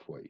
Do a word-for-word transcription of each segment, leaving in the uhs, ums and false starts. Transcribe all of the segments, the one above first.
foi.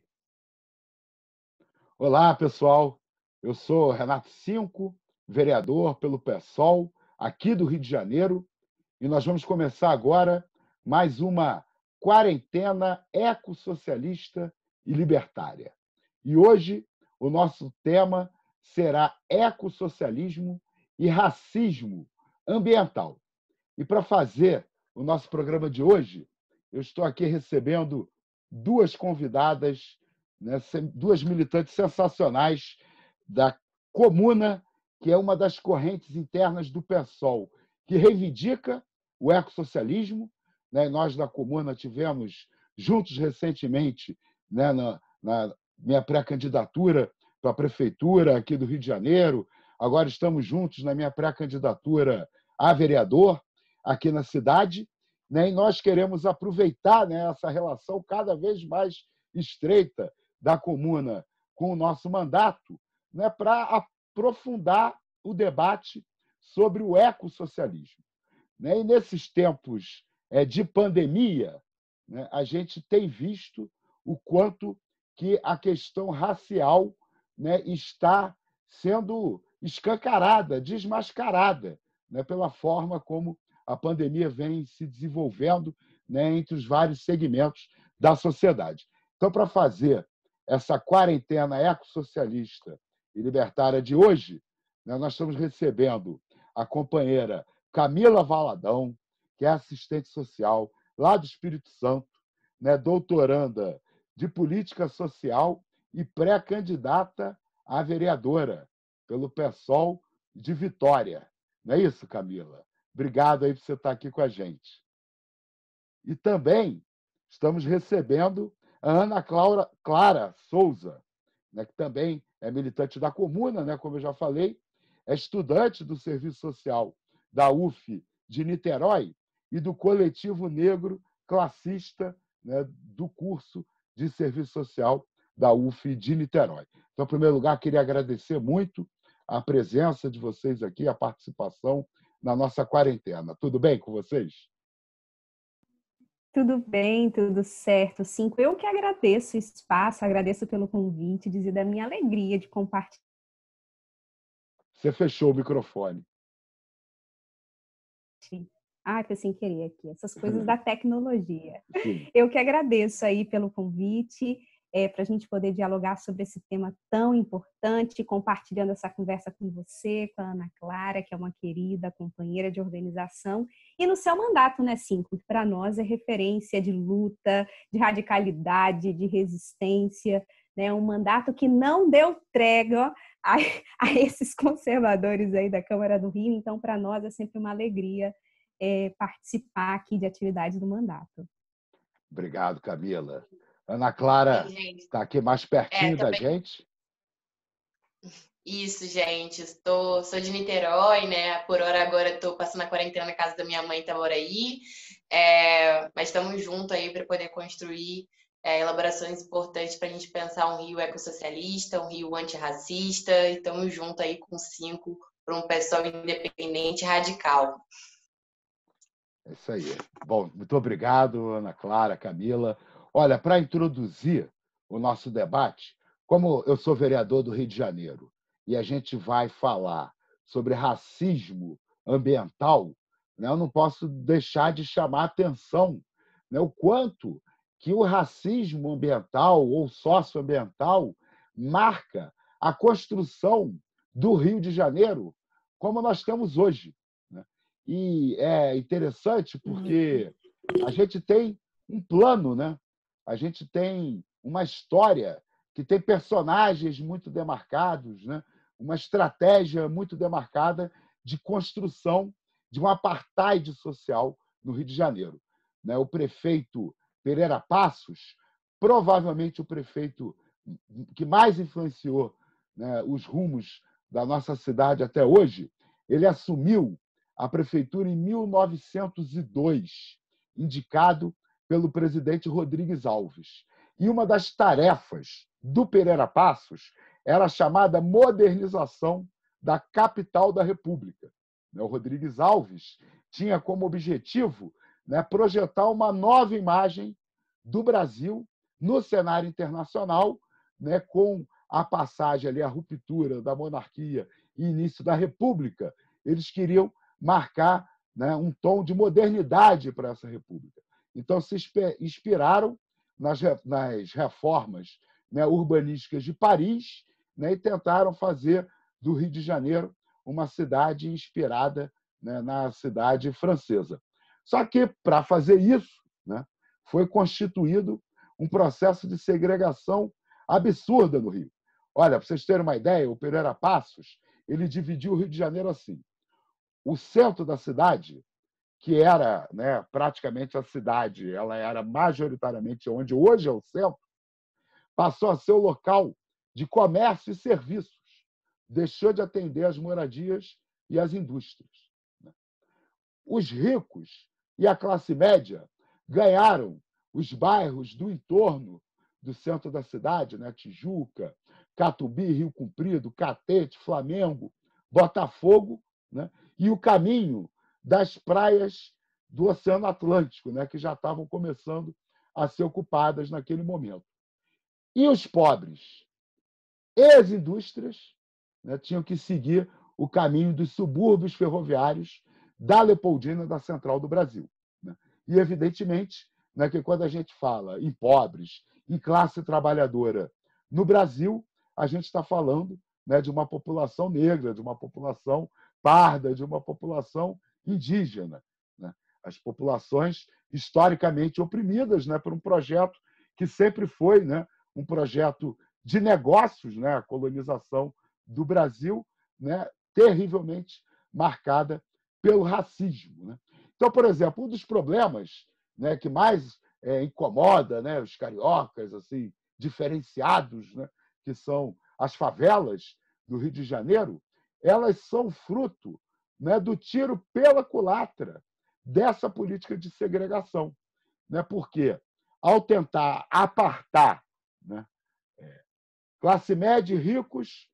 Olá, pessoal. Eu sou Renato Cinco, vereador pelo PSOL, aqui do Rio de Janeiro, e nós vamos começar agora mais uma quarentena ecossocialista e libertária. E hoje o nosso tema será ecossocialismo e racismo ambiental. E para fazer o nosso programa de hoje, eu estou aqui recebendo duas convidadas, né, duas militantes sensacionais da Comuna, que é uma das correntes internas do PSOL, que reivindica o ecossocialismo. Né? Nós, da Comuna, tivemos juntos recentemente, né, na, na minha pré-candidatura para a Prefeitura aqui do Rio de Janeiro, agora estamos juntos na minha pré-candidatura a vereador aqui na cidade, né? E nós queremos aproveitar, né, essa relação cada vez mais estreita da Comuna com o nosso mandato, né, para aprofundar o debate sobre o ecossocialismo. Né? E nesses tempos é, de pandemia, né, a gente tem visto o quanto que a questão racial, né, está sendo escancarada, desmascarada, né, pela forma como a pandemia vem se desenvolvendo, né, entre os vários segmentos da sociedade. Então, para fazer essa quarentena ecossocialista e libertária de hoje, né, nós estamos recebendo a companheira Camila Valadão, que é assistente social lá do Espírito Santo, né, doutoranda de política social e pré-candidata a vereadora pelo PSOL de Vitória. Não é isso, Camila? Obrigado aí por você estar aqui com a gente. E também estamos recebendo a Ana Clara, Clara Souza, né, que também é militante da Comuna, né, como eu já falei, é estudante do Serviço Social da U F de Niterói e do Coletivo Negro Classista, né, do curso de Serviço Social da U F de Niterói. Então, em primeiro lugar, queria agradecer muito a presença de vocês aqui, a participação na nossa quarentena. Tudo bem com vocês? Tudo bem, tudo certo. Cinco, eu que agradeço o espaço, agradeço pelo convite, dizer da minha alegria de compartilhar. Você fechou o microfone. Ah, foi sem querer aqui, essas coisas da tecnologia. Sim. Eu que agradeço aí pelo convite, é, para a gente poder dialogar sobre esse tema tão importante, compartilhando essa conversa com você, com a Ana Clara, que é uma querida companheira de organização, e no seu mandato, né, Cinco, que para nós é referência de luta, de radicalidade, de resistência, né, um mandato que não deu trégua a, a esses conservadores aí da Câmara do Rio, então para nós é sempre uma alegria é, participar aqui de atividades do mandato. Obrigado, Camila. Ana Clara está aqui mais pertinho é, da gente. Isso, gente. Estou, sou de Niterói, né? Por hora agora estou passando a quarentena na casa da minha mãe, Itaboraí. É, mas estamos juntos aí para poder construir é, elaborações importantes para a gente pensar um Rio ecossocialista, um Rio antirracista. E estamos juntos aí com cinco para um pessoal independente e radical. É isso aí. Bom, muito obrigado, Ana Clara, Camila. Olha, para introduzir o nosso debate, como eu sou vereador do Rio de Janeiro e a gente vai falar sobre racismo ambiental, né, eu não posso deixar de chamar a atenção, né, o quanto que o racismo ambiental ou socioambiental marca a construção do Rio de Janeiro como nós temos hoje. E é interessante porque a gente tem um plano, né? A gente tem uma história que tem personagens muito demarcados, né? Uma estratégia muito demarcada de construção de um apartheid social no Rio de Janeiro. O prefeito Pereira Passos, provavelmente o prefeito que mais influenciou, né, os rumos da nossa cidade até hoje, ele assumiu a prefeitura em mil novecentos e dois, indicado pelo presidente Rodrigues Alves. E uma das tarefas do Pereira Passos era a chamada modernização da capital da República. O Rodrigues Alves tinha como objetivo, né, projetar uma nova imagem do Brasil, no cenário internacional, né, com a passagem ali, a ruptura da monarquia e início da república, eles queriam marcar, né, um tom de modernidade para essa república. Então, se inspiraram nas, nas reformas, né, urbanísticas de Paris, né, e tentaram fazer do Rio de Janeiro uma cidade inspirada, né, na cidade francesa. Só que, para fazer isso, né, foi constituído um processo de segregação absurda no Rio. Olha, para vocês terem uma ideia, o Pereira Passos ele dividiu o Rio de Janeiro assim. O centro da cidade, que era, né, praticamente a cidade, ela era majoritariamente onde hoje é o centro, passou a ser o local de comércio e serviços. Deixou de atender as moradias e as indústrias. Os ricos e a classe média ganharam os bairros do entorno do centro da cidade, né? Tijuca, Catubi, Rio Comprido, Catete, Flamengo, Botafogo, né? E o caminho das praias do Oceano Atlântico, né? Que já estavam começando a ser ocupadas naquele momento. E os pobres e as indústrias, né, tinham que seguir o caminho dos subúrbios ferroviários da Leopoldina, da Central do Brasil. Né? E, evidentemente, né, que quando a gente fala em pobres, em classe trabalhadora no Brasil, a gente está falando, né, de uma população negra, de uma população parda, de uma população indígena. Né? As populações historicamente oprimidas, né, por um projeto que sempre foi, né, um projeto de negócios, né, a colonização do Brasil, né, terrivelmente marcada pelo racismo. Né? Então, por exemplo, um dos problemas, né, que mais é, incomoda, né, os cariocas assim diferenciados, né, que são as favelas do Rio de Janeiro, elas são fruto, né, do tiro pela culatra dessa política de segregação. Né? Porque, ao tentar apartar, né, classe média e ricos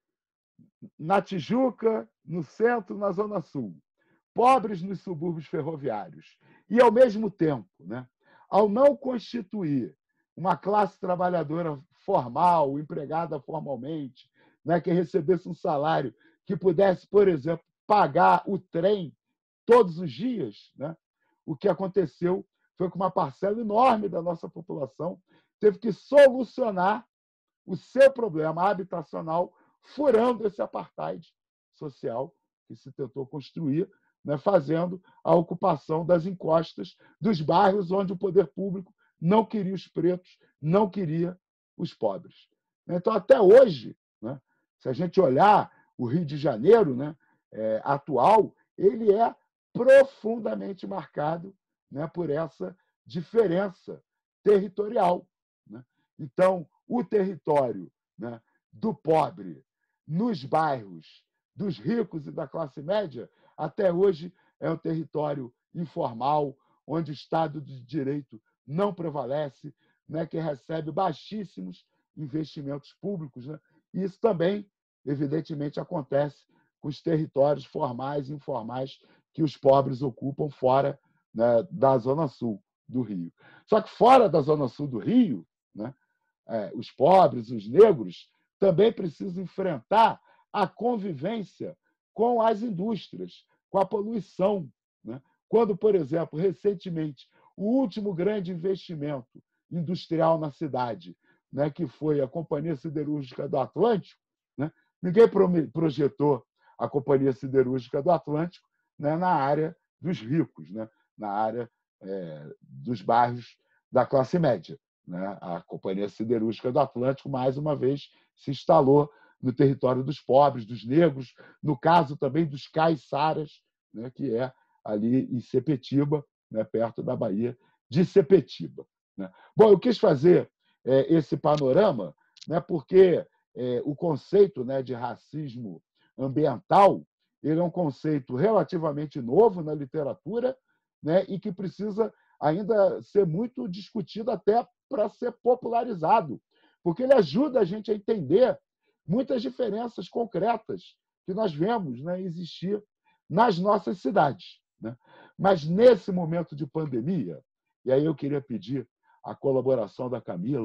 na Tijuca, no centro, na Zona Sul, pobres nos subúrbios ferroviários, e, ao mesmo tempo, né, ao não constituir uma classe trabalhadora formal, empregada formalmente, né, que recebesse um salário que pudesse, por exemplo, pagar o trem todos os dias, né, o que aconteceu foi que uma parcela enorme da nossa população teve que solucionar o seu problema habitacional furando esse apartheid social que se tentou construir, né, fazendo a ocupação das encostas dos bairros onde o poder público não queria os pretos, não queria os pobres. Então, até hoje, né, se a gente olhar o Rio de Janeiro, né, é, atual, ele é profundamente marcado, né, por essa diferença territorial. Né? Então, o território, né, do pobre nos bairros dos ricos e da classe média, até hoje é um território informal, onde o Estado de Direito não prevalece, né, que recebe baixíssimos investimentos públicos. Né? E isso também, evidentemente, acontece com os territórios formais e informais que os pobres ocupam fora, né, da Zona Sul do Rio. Só que fora da Zona Sul do Rio, né, é, os pobres, os negros, também precisam enfrentar a convivência com as indústrias, com a poluição. Né? Quando, por exemplo, recentemente, o último grande investimento industrial na cidade, né, que foi a Companhia Siderúrgica do Atlântico, né, ninguém projetou a Companhia Siderúrgica do Atlântico, né, na área dos ricos, né, na área é, dos bairros da classe média. Né? A Companhia Siderúrgica do Atlântico, mais uma vez, se instalou no território dos pobres, dos negros, no caso também dos caiçaras, né, que é ali em Sepetiba, né, perto da Baía de Sepetiba. Né? Bom, eu quis fazer é, esse panorama, né, porque é, o conceito, né, de racismo ambiental ele é um conceito relativamente novo na literatura, né, e que precisa ainda ser muito discutido até para ser popularizado, porque ele ajuda a gente a entender muitas diferenças concretas que nós vemos, né, existir nas nossas cidades. Né? Mas, nesse momento de pandemia, e aí eu queria pedir a colaboração da Camila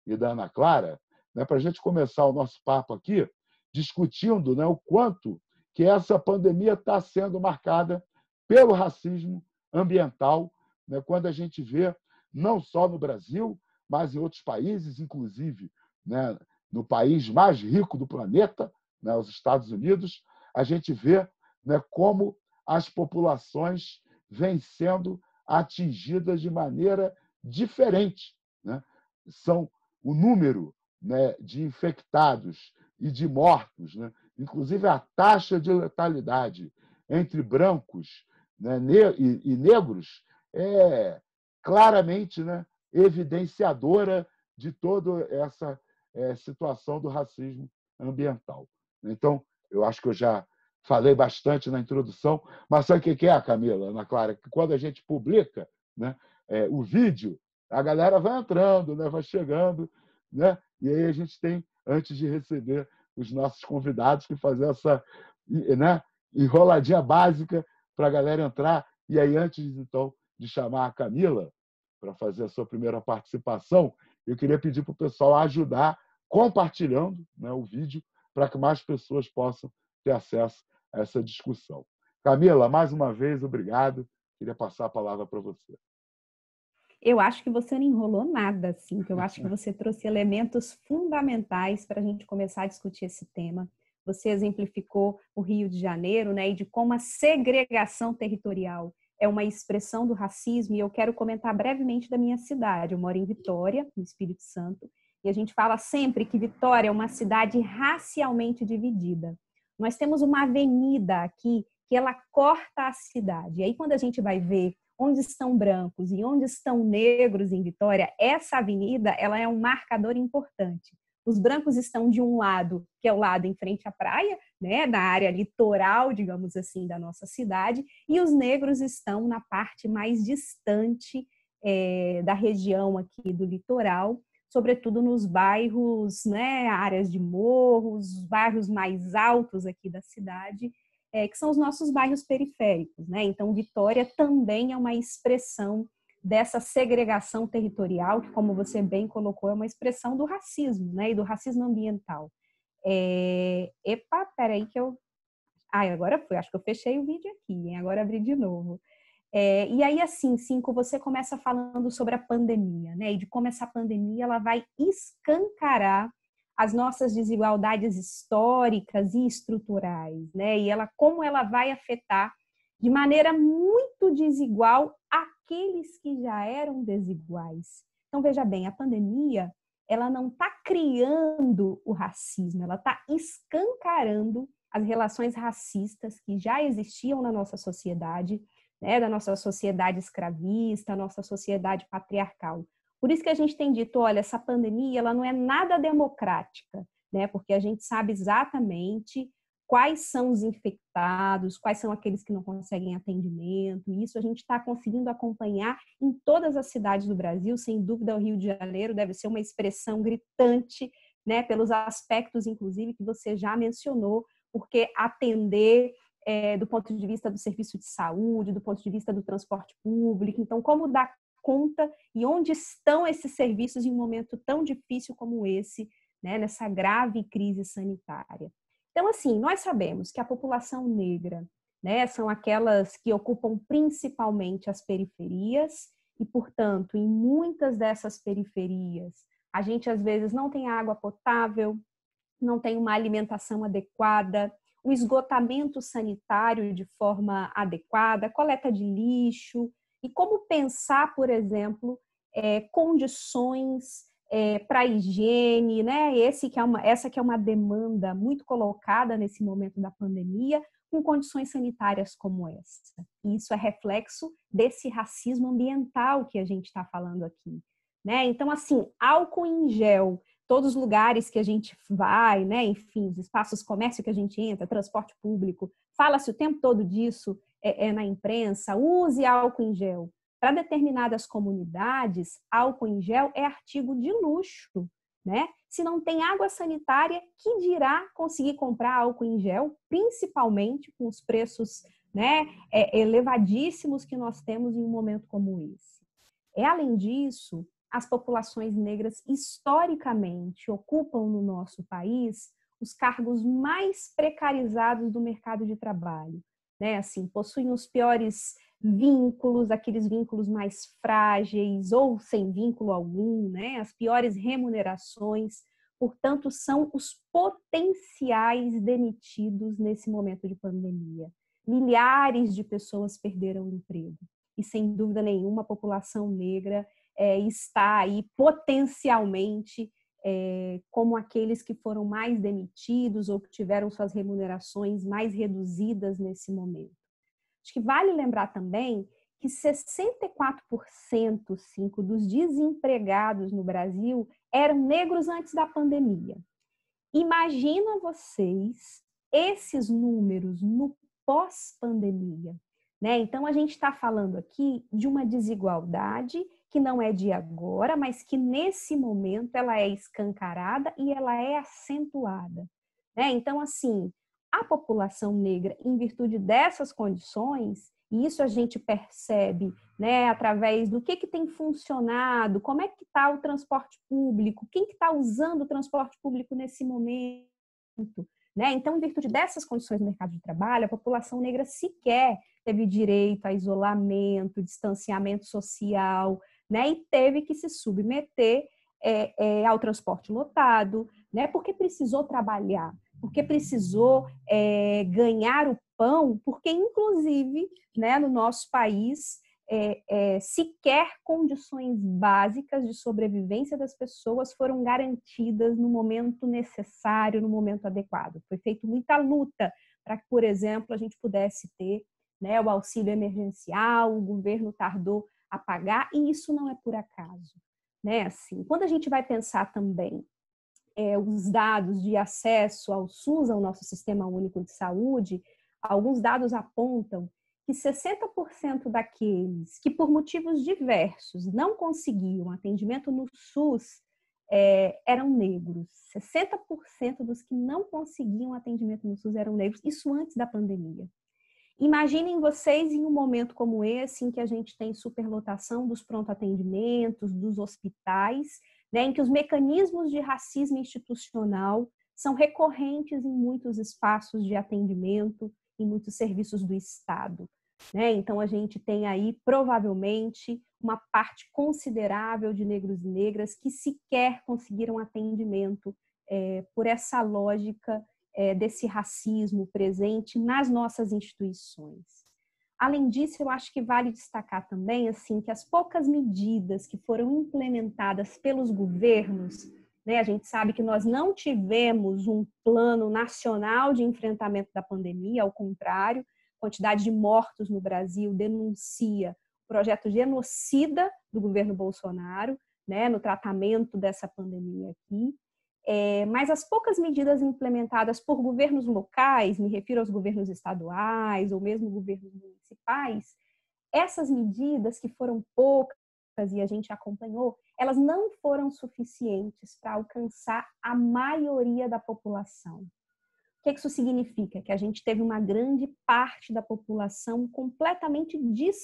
e da Ana Clara, né, para a gente começar o nosso papo aqui, discutindo, né, o quanto que essa pandemia está sendo marcada pelo racismo ambiental, né, quando a gente vê, não só no Brasil, mas em outros países, inclusive, né, no país mais rico do planeta, né, os Estados Unidos, a gente vê, né, como as populações vêm sendo atingidas de maneira diferente, né? São o número, né, de infectados e de mortos, né? Inclusive a taxa de letalidade entre brancos, né, e negros é claramente, né, evidenciadora de toda essa é, situação do racismo ambiental. Então, eu acho que eu já falei bastante na introdução, mas sabe o que é, Camila, Ana Clara? Que quando a gente publica, né, é, o vídeo, a galera vai entrando, né, vai chegando, né, e aí a gente tem, antes de receber os nossos convidados, que fazer essa, né, enroladinha básica para a galera entrar. E aí, antes, então, de chamar a Camila para fazer a sua primeira participação, eu queria pedir para o pessoal ajudar compartilhando, né, o vídeo para que mais pessoas possam ter acesso a essa discussão. Camila, mais uma vez, obrigado. Queria passar a palavra para você. Eu acho que você não enrolou nada, assim, que eu acho que você trouxe elementos fundamentais para a gente começar a discutir esse tema. Você exemplificou o Rio de Janeiro, né, e de como a segregação territorial é uma expressão do racismo, e eu quero comentar brevemente da minha cidade. Eu moro em Vitória, no Espírito Santo, e a gente fala sempre que Vitória é uma cidade racialmente dividida. Nós temos uma avenida aqui que ela corta a cidade. E aí, quando a gente vai ver onde estão brancos e onde estão negros em Vitória, essa avenida ela é um marcador importante. Os brancos estão de um lado, que é o lado em frente à praia, né, da área litoral, digamos assim, da nossa cidade, e os negros estão na parte mais distante é, da região aqui do litoral, sobretudo nos bairros, né, áreas de morros, os bairros mais altos aqui da cidade, é, que são os nossos bairros periféricos, né? Então, Vitória também é uma expressão dessa segregação territorial, que, como você bem colocou, é uma expressão do racismo, né? E do racismo ambiental. É... Epa, peraí que eu... Ah, agora foi, acho que eu fechei o vídeo aqui, hein? Agora abri de novo. É... E aí, assim, Cinco, você começa falando sobre a pandemia, né? E de como essa pandemia ela vai escancarar as nossas desigualdades históricas e estruturais, né? E ela, como ela vai afetar de maneira muito desigual aqueles que já eram desiguais. Então, veja bem, a pandemia, ela não está criando o racismo, ela está escancarando as relações racistas que já existiam na nossa sociedade, né? Da nossa sociedade escravista, nossa sociedade patriarcal. Por isso que a gente tem dito, olha, essa pandemia ela não é nada democrática, né? Porque a gente sabe exatamente quais são os infectados, quais são aqueles que não conseguem atendimento. E isso a gente está conseguindo acompanhar em todas as cidades do Brasil. Sem dúvida, o Rio de Janeiro deve ser uma expressão gritante, né? Pelos aspectos, inclusive, que você já mencionou, porque atender é, do ponto de vista do serviço de saúde, do ponto de vista do transporte público. Então, como dar conta e onde estão esses serviços em um momento tão difícil como esse, né, nessa grave crise sanitária. Então, assim, nós sabemos que a população negra, né, são aquelas que ocupam principalmente as periferias e, portanto, em muitas dessas periferias, a gente às vezes não tem água potável, não tem uma alimentação adequada, o esgotamento sanitário de forma adequada, coleta de lixo. E como pensar, por exemplo, é, condições é, para a higiene, né? Esse que é uma, essa que é uma demanda muito colocada nesse momento da pandemia, com condições sanitárias como essa. E isso é reflexo desse racismo ambiental que a gente está falando aqui, né? Então, assim, álcool em gel, todos os lugares que a gente vai, né? Enfim, os espaços comércio que a gente entra, transporte público, fala-se o tempo todo disso, É, é na imprensa, use álcool em gel. Para determinadas comunidades, álcool em gel é artigo de luxo, né? Se não tem água sanitária, que dirá conseguir comprar álcool em gel, principalmente com os preços, né, é, elevadíssimos que nós temos em um momento como esse. É, além disso, as populações negras, historicamente, ocupam no nosso país os cargos mais precarizados do mercado de trabalho, né? Assim, possuem os piores vínculos, aqueles vínculos mais frágeis ou sem vínculo algum, né? As piores remunerações, portanto, são os potenciais demitidos nesse momento de pandemia. Milhares de pessoas perderam o emprego e, sem dúvida nenhuma, a população negra é, está aí potencialmente é, como aqueles que foram mais demitidos ou que tiveram suas remunerações mais reduzidas nesse momento. Acho que vale lembrar também que sessenta e quatro por cento cinco, dos desempregados no Brasil eram negros antes da pandemia. Imagina vocês esses números no pós-pandemia, né? Então, a gente está falando aqui de uma desigualdade que não é de agora, mas que nesse momento ela é escancarada e ela é acentuada, né? Então, assim, a população negra, em virtude dessas condições, e isso a gente percebe, né, através do que, que tem funcionado, como é que está o transporte público, quem que está usando o transporte público nesse momento, né? Então, em virtude dessas condições no mercado de trabalho, a população negra sequer teve direito a isolamento, distanciamento social, né? E teve que se submeter é, é, ao transporte lotado, né? Porque precisou trabalhar, porque precisou é, ganhar o pão, porque, inclusive, né, no nosso país, é, é, sequer condições básicas de sobrevivência das pessoas foram garantidas no momento necessário, no momento adequado. Foi feita muita luta para que, por exemplo, a gente pudesse ter, né, o auxílio emergencial, o governo tardou a pagar, e isso não é por acaso, né? Assim, quando a gente vai pensar também é, os dados de acesso ao SUS, ao nosso Sistema Único de Saúde, alguns dados apontam que sessenta por cento daqueles que, por motivos diversos, não conseguiam atendimento no SUS é, eram negros. sessenta por cento dos que não conseguiam atendimento no SUS eram negros, isso antes da pandemia. Imaginem vocês em um momento como esse, em que a gente tem superlotação dos pronto-atendimentos, dos hospitais, né, em que os mecanismos de racismo institucional são recorrentes em muitos espaços de atendimento, em muitos serviços do Estado, né? Então, a gente tem aí, provavelmente, uma parte considerável de negros e negras que sequer conseguiram atendimento é, por essa lógica é, desse racismo presente nas nossas instituições. Além disso, eu acho que vale destacar também assim, que as poucas medidas que foram implementadas pelos governos, né, a gente sabe que nós não tivemos um plano nacional de enfrentamento da pandemia, ao contrário, a quantidade de mortos no Brasil denuncia o projeto genocida do governo Bolsonaro, né, no tratamento dessa pandemia aqui. É, mas as poucas medidas implementadas por governos locais, me refiro aos governos estaduais ou mesmo governos municipais, essas medidas que foram poucas e a gente acompanhou, elas não foram suficientes para alcançar a maioria da população. O que isso significa? Que a gente teve uma grande parte da população completamente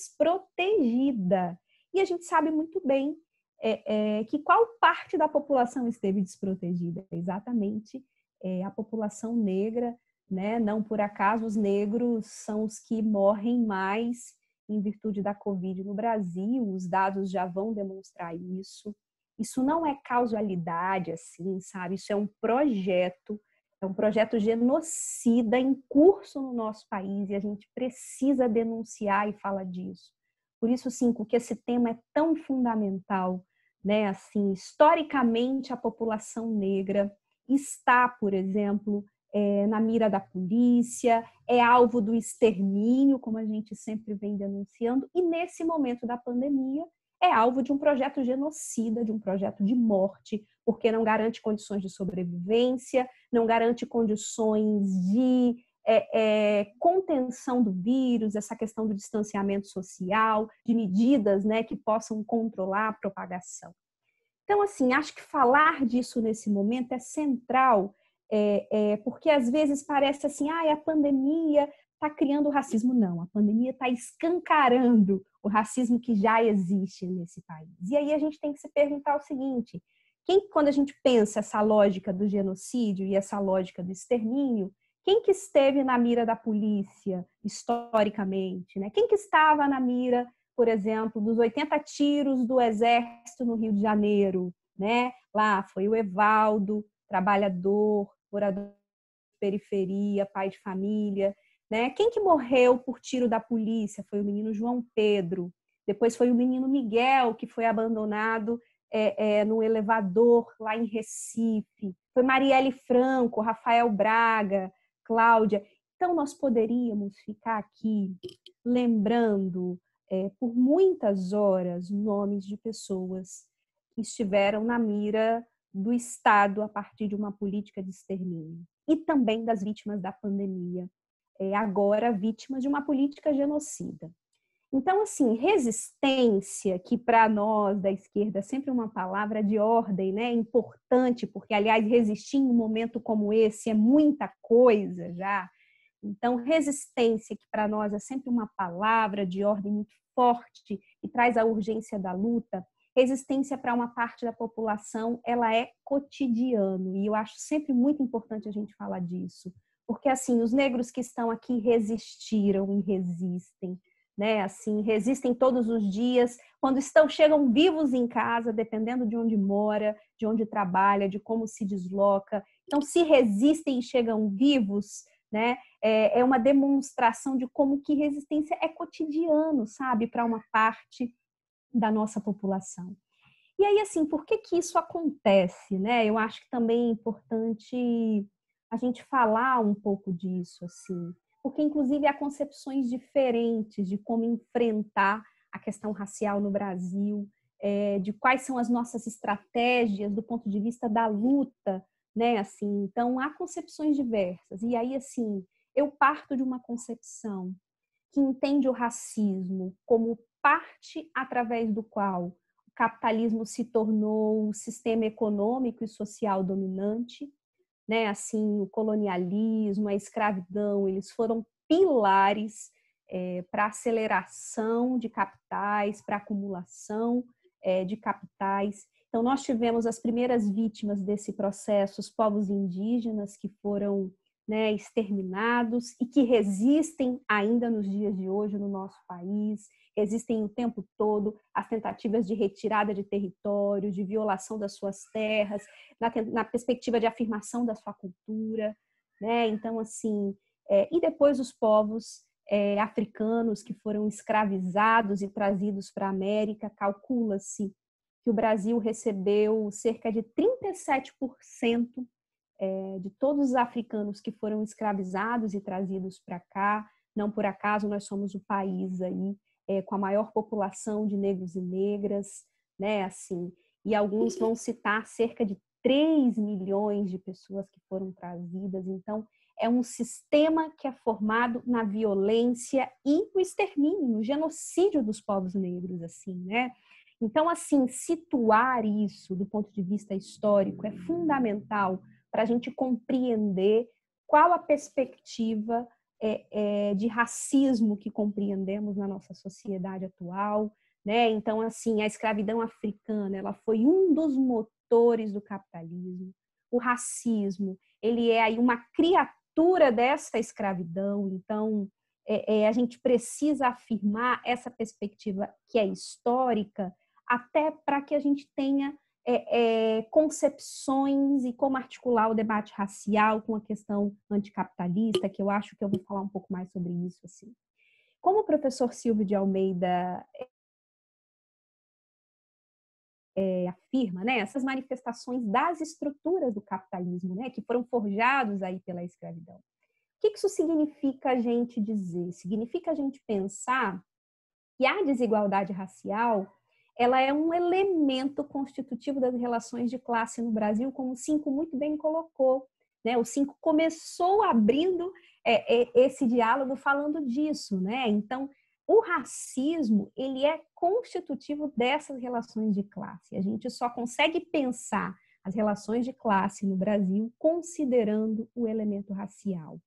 desprotegida. E a gente sabe muito bem é, é, que qual parte da população esteve desprotegida? Exatamente é, a população negra, né? Não por acaso os negros são os que morrem mais em virtude da Covid no Brasil, os dados já vão demonstrar isso. Isso não é causalidade, assim, sabe? Isso é um projeto, é um projeto genocida em curso no nosso país e a gente precisa denunciar e falar disso. Por isso, sim, porque esse tema é tão fundamental, né? Assim, historicamente, a população negra está, por exemplo, É, na mira da polícia, é alvo do extermínio, como a gente sempre vem denunciando, e nesse momento da pandemia é alvo de um projeto genocida, de um projeto de morte, porque não garante condições de sobrevivência, não garante condições de é, é, contenção do vírus, essa questão do distanciamento social, de medidas, né, que possam controlar a propagação. Então, assim, acho que falar disso nesse momento é central, É, é, porque às vezes parece assim, ah, a pandemia está criando o racismo, não. A pandemia está escancarando o racismo que já existe nesse país. E aí a gente tem que se perguntar o seguinte, quem, quando a gente pensa essa lógica do genocídio e essa lógica do extermínio, quem que esteve na mira da polícia, historicamente? Né? Quem que estava na mira, por exemplo, dos oitenta tiros do Exército no Rio de Janeiro? Né? Lá foi o Evaldo, trabalhador, morador de periferia, pai de família. Né? Quem que morreu por tiro da polícia? Foi o menino João Pedro. Depois foi o menino Miguel, que foi abandonado é, é, no elevador lá em Recife. Foi Marielle Franco, Rafael Braga, Cláudia. Então, nós poderíamos ficar aqui lembrando é, por muitas horas nomes de pessoas que estiveram na mira do Estado a partir de uma política de extermínio. E também das vítimas da pandemia, é, agora vítimas de uma política genocida. Então, assim, resistência, que para nós da esquerda é sempre uma palavra de ordem, né? Importante, porque, aliás, resistir em um momento como esse é muita coisa já. Então, resistência, que para nós é sempre uma palavra de ordem muito forte e traz a urgência da luta, resistência para uma parte da população, ela é cotidiano. E eu acho sempre muito importante a gente falar disso. Porque, assim, os negros que estão aqui resistiram e resistem. Né, assim, resistem todos os dias, quando estão, chegam vivos em casa, dependendo de onde mora, de onde trabalha, de como se desloca. Então, se resistem e chegam vivos, né, é, é uma demonstração de como que resistência é cotidiano, sabe, para uma parte da nossa população. E aí, assim, por que que isso acontece, né? Eu acho que também é importante a gente falar um pouco disso, assim, porque, inclusive, há concepções diferentes de como enfrentar a questão racial no Brasil, é, de quais são as nossas estratégias do ponto de vista da luta, né? Assim, então, há concepções diversas. E aí, assim, eu parto de uma concepção que entende o racismo como parte através do qual o capitalismo se tornou o sistema econômico e social dominante, né, assim, o colonialismo, a escravidão, eles foram pilares é, para a aceleração de capitais, para a acumulação é, de capitais. Então, nós tivemos as primeiras vítimas desse processo, os povos indígenas que foram, né, exterminados e que resistem ainda nos dias de hoje no nosso país, resistem o tempo todo às tentativas de retirada de território, de violação das suas terras, na, na perspectiva de afirmação da sua cultura, né? Então, assim, é, e depois os povos é, africanos que foram escravizados e trazidos para a América, calcula-se que o Brasil recebeu cerca de trinta e sete por cento é, de todos os africanos que foram escravizados e trazidos para cá. Não por acaso nós somos o país aí é, com a maior população de negros e negras, né? Assim, e alguns vão citar cerca de três milhões de pessoas que foram trazidas. Então, é um sistema que é formado na violência e no extermínio, no genocídio dos povos negros, assim, né? Então, assim, situar isso do ponto de vista histórico é fundamental para a gente compreender qual a perspectiva é, é, de racismo que compreendemos na nossa sociedade atual, né? Então, assim, a escravidão africana, ela foi um dos motores do capitalismo. O racismo, ele é aí uma criatura dessa escravidão. Então, é, é, a gente precisa afirmar essa perspectiva que é histórica, até para que a gente tenha é, é, concepções e como articular o debate racial com a questão anticapitalista, que eu acho que eu vou falar um pouco mais sobre isso. Assim. Como o professor Silvio de Almeida é, afirma, né, essas manifestações das estruturas do capitalismo, né, que foram forjados aí pela escravidão. O que isso significa a gente dizer? Significa a gente pensar que a desigualdade racial ela é um elemento constitutivo das relações de classe no Brasil, como o Cinco muito bem colocou. Né? O Cinco começou abrindo é, é, esse diálogo falando disso. Né? Então, o racismo ele é constitutivo dessas relações de classe. A gente só consegue pensar as relações de classe no Brasil considerando o elemento racial.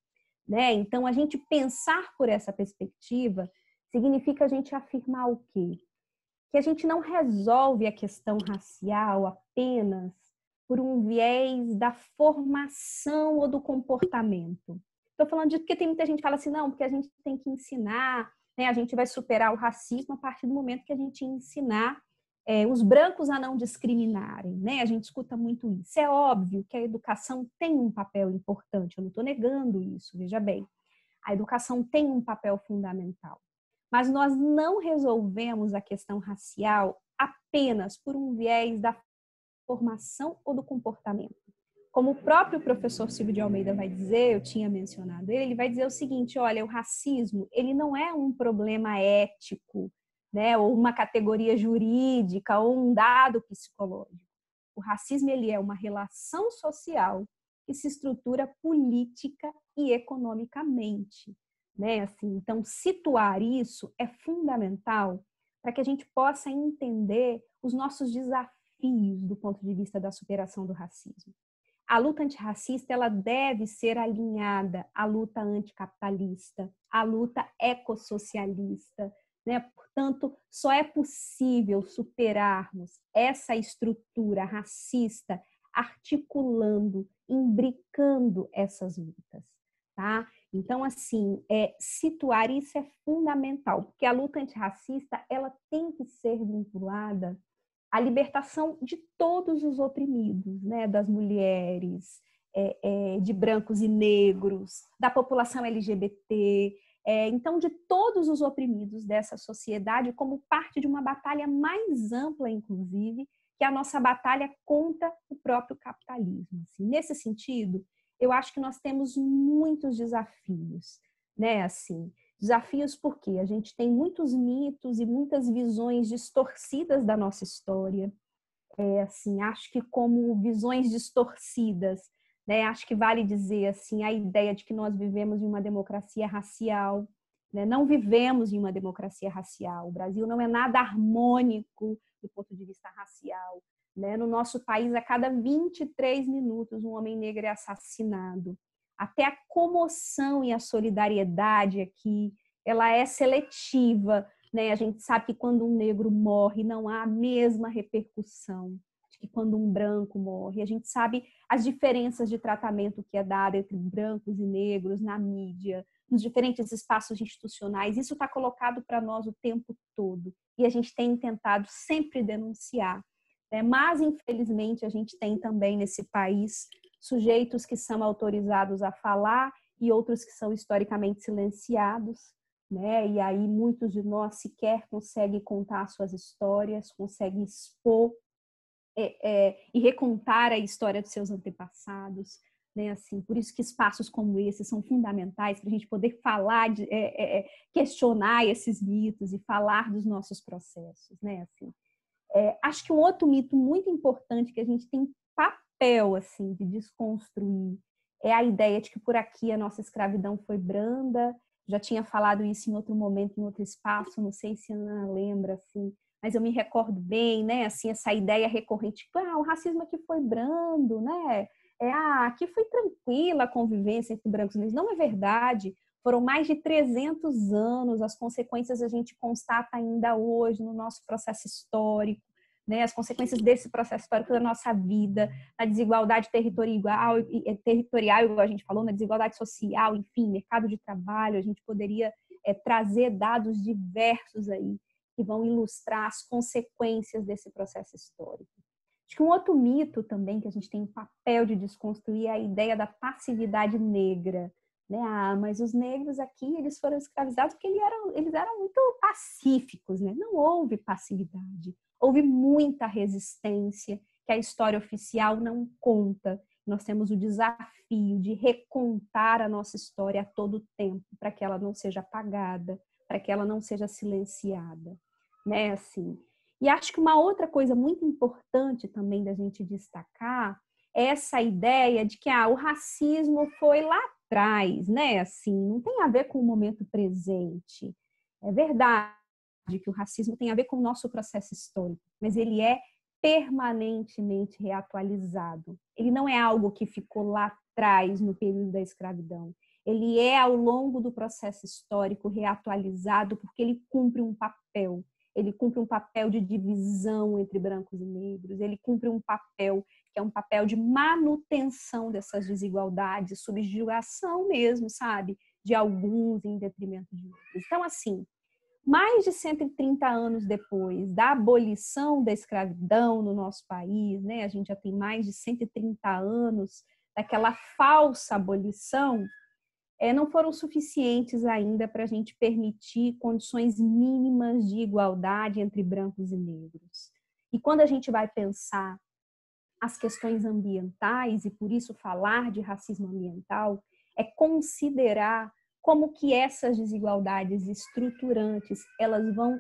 né? Então, a gente pensar por essa perspectiva significa a gente afirmar o quê? Que a gente não resolve a questão racial apenas por um viés da formação ou do comportamento. Estou falando disso porque tem muita gente que fala assim, não, porque a gente tem que ensinar, né? A gente vai superar o racismo a partir do momento que a gente ensinar é, os brancos a não discriminarem, né? A gente escuta muito isso. É óbvio que a educação tem um papel importante, eu não estou negando isso, veja bem. A educação tem um papel fundamental. Mas nós não resolvemos a questão racial apenas por um viés da formação ou do comportamento. Como o próprio professor Silvio de Almeida vai dizer, eu tinha mencionado ele, ele vai dizer o seguinte, olha, o racismo, ele não é um problema ético, né, ou uma categoria jurídica, ou um dado psicológico. O racismo, ele é uma relação social que se estrutura política e economicamente. Né? Assim, então, situar isso é fundamental para que a gente possa entender os nossos desafios do ponto de vista da superação do racismo. A luta antirracista ela deve ser alinhada à luta anticapitalista, à luta ecossocialista. Né? Portanto, só é possível superarmos essa estrutura racista articulando, imbricando essas lutas. Tá? Então, assim, é, situar isso é fundamental, porque a luta antirracista ela tem que ser vinculada à libertação de todos os oprimidos, né? Das mulheres, é, é, de brancos e negros, da população L G B T, é, então de todos os oprimidos dessa sociedade como parte de uma batalha mais ampla, inclusive, que é a nossa batalha contra o próprio capitalismo. Assim, nesse sentido, eu acho que nós temos muitos desafios, né? Assim, desafios porque a gente tem muitos mitos e muitas visões distorcidas da nossa história. É, assim, acho que como visões distorcidas, né? Acho que vale dizer assim a ideia de que nós vivemos em uma democracia racial, né? Não vivemos em uma democracia racial. O Brasil não é nada harmônico do ponto de vista racial. Né? No nosso país, a cada vinte e três minutos, um homem negro é assassinado. Até a comoção e a solidariedade aqui, ela é seletiva. Né? A gente sabe que quando um negro morre, não há a mesma repercussão que quando um branco morre. A gente sabe as diferenças de tratamento que é dado entre brancos e negros na mídia, nos diferentes espaços institucionais. Isso está colocado para nós o tempo todo. E a gente tem tentado sempre denunciar. Mas, infelizmente, a gente tem também nesse país sujeitos que são autorizados a falar e outros que são historicamente silenciados, né? E aí muitos de nós sequer conseguem contar suas histórias, conseguem expor é, é, e recontar a história dos seus antepassados. Né? Assim, por isso que espaços como esse são fundamentais para a gente poder falar, de, é, é, questionar esses mitos e falar dos nossos processos. Né? Assim, É, acho que um outro mito muito importante que a gente tem papel assim, de desconstruir é a ideia de que por aqui a nossa escravidão foi branda. Já tinha falado isso em outro momento, em outro espaço, não sei se a Ana lembra, assim, mas eu me recordo bem, né? Assim, essa ideia recorrente, ah, o racismo aqui foi brando, né? É, ah, aqui foi tranquila a convivência entre brancos e negros. Não é verdade. Foram mais de trezentos anos, as consequências a gente constata ainda hoje no nosso processo histórico, né? As consequências desse processo histórico da nossa vida, na desigualdade territorial, territorial, igual a gente falou, na desigualdade social, enfim, mercado de trabalho. A gente poderia é, trazer dados diversos aí que vão ilustrar as consequências desse processo histórico. Acho que um outro mito também que a gente tem o papel de desconstruir é a ideia da passividade negra. Né? Ah, mas os negros aqui eles foram escravizados porque eles eram, eles eram muito pacíficos. Né? Não houve passividade, houve muita resistência que a história oficial não conta. Nós temos o desafio de recontar a nossa história a todo tempo para que ela não seja apagada, para que ela não seja silenciada. Né? Assim, e acho que uma outra coisa muito importante também da gente destacar é essa ideia de que ah, o racismo foi lá atrás, né? Assim, não tem a ver com o momento presente. É verdade que o racismo tem a ver com o nosso processo histórico, mas ele é permanentemente reatualizado. Ele não é algo que ficou lá atrás no período da escravidão. ele é, ao longo do processo histórico, reatualizado, porque ele cumpre um papel. Ele cumpre um papel de divisão entre brancos e negros, ele cumpre um papel que é um papel de manutenção dessas desigualdades, subjugação mesmo, sabe? De alguns em detrimento de outros. Então, assim, mais de cento e trinta anos depois da abolição da escravidão no nosso país, né? A gente já tem mais de cento e trinta anos daquela falsa abolição, é, não foram suficientes ainda para a gente permitir condições mínimas de igualdade entre brancos e negros. E quando a gente vai pensar as questões ambientais, e por isso falar de racismo ambiental, é considerar como que essas desigualdades estruturantes, elas vão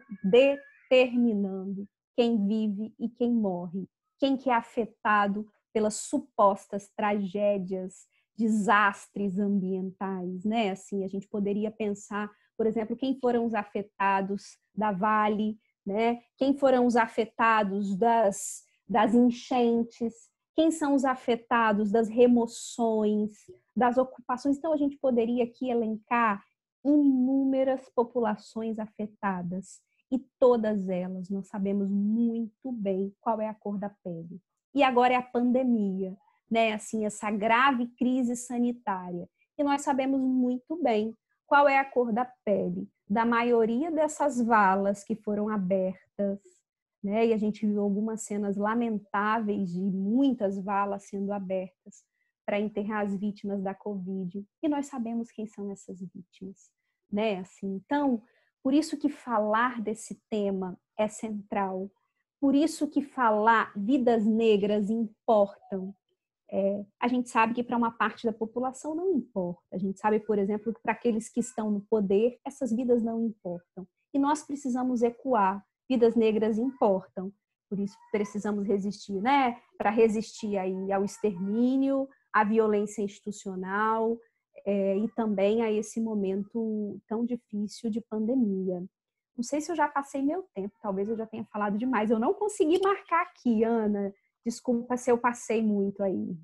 determinando quem vive e quem morre, quem que é afetado pelas supostas tragédias, desastres ambientais, né? Assim, a gente poderia pensar, por exemplo, quem foram os afetados da Vale, né? Quem foram os afetados das, das enchentes, quem são os afetados das remoções, das ocupações. Então, a gente poderia aqui elencar inúmeras populações afetadas e todas elas nós sabemos muito bem qual é a cor da pele. E agora é a pandemia, né? Assim, essa grave crise sanitária. E nós sabemos muito bem qual é a cor da pele da maioria dessas valas que foram abertas, né? E a gente viu algumas cenas lamentáveis de muitas valas sendo abertas para enterrar as vítimas da Covid. E nós sabemos quem são essas vítimas, né? Assim, então, por isso que falar desse tema é central. Por isso que falar vidas negras importam. É, a gente sabe que para uma parte da população não importa. A gente sabe, por exemplo, que para aqueles que estão no poder, essas vidas não importam. E nós precisamos ecoar. Vidas negras importam. Por isso precisamos resistir, né? Para resistir aí ao extermínio, à violência institucional é, e também a esse momento tão difícil de pandemia. Não sei se eu já passei meu tempo, talvez eu já tenha falado demais. Eu não consegui marcar aqui, Ana. Desculpa se eu passei muito aí.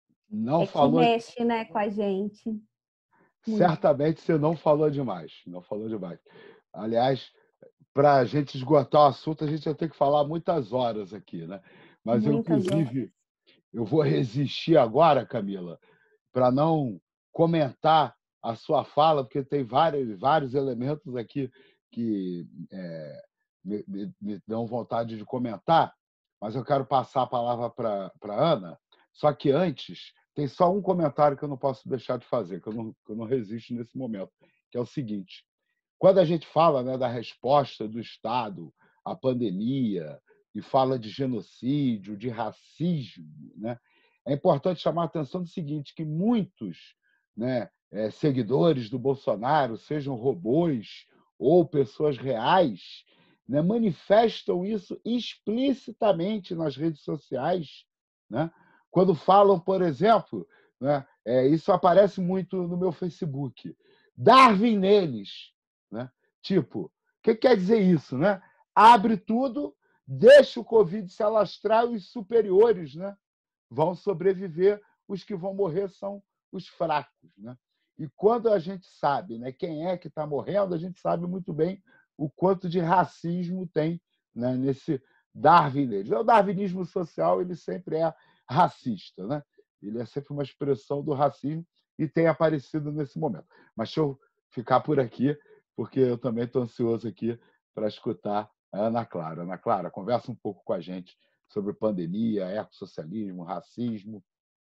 Não é falou. Que mexe, né, com a gente. Muito. Certamente você não falou demais. Não falou demais. Aliás, para a gente esgotar o assunto, a gente vai ter que falar muitas horas aqui, né? Mas, eu, Muitas inclusive, horas. eu vou resistir agora, Camila, para não comentar a sua fala, porque tem vários, vários elementos aqui que é, me, me, me dão vontade de comentar, mas eu quero passar a palavra para a Ana. Só que antes, tem só um comentário que eu não posso deixar de fazer, que eu não, que eu não resisto nesse momento, que é o seguinte. Quando a gente fala, né, da resposta do Estado à pandemia e fala de genocídio, de racismo, né, é importante chamar a atenção do seguinte, que muitos, né, é, seguidores do Bolsonaro, sejam robôs ou pessoas reais, né, manifestam isso explicitamente nas redes sociais, né, quando falam, por exemplo, né, é, isso aparece muito no meu Facebook, Darwin neles. Né? Tipo, o que quer dizer isso? Né? Abre tudo, deixa o Covid se alastrar, os superiores, né, vão sobreviver, os que vão morrer são os fracos. Né? E quando a gente sabe, né, quem é que está morrendo, a gente sabe muito bem o quanto de racismo tem, né, nesse Darwin. O darwinismo social ele sempre é racista. Né? Ele é sempre uma expressão do racismo e tem aparecido nesse momento. Mas deixa eu ficar por aqui, porque eu também estou ansioso aqui para escutar a Ana Clara. Ana Clara, conversa um pouco com a gente sobre pandemia, ecossocialismo, racismo.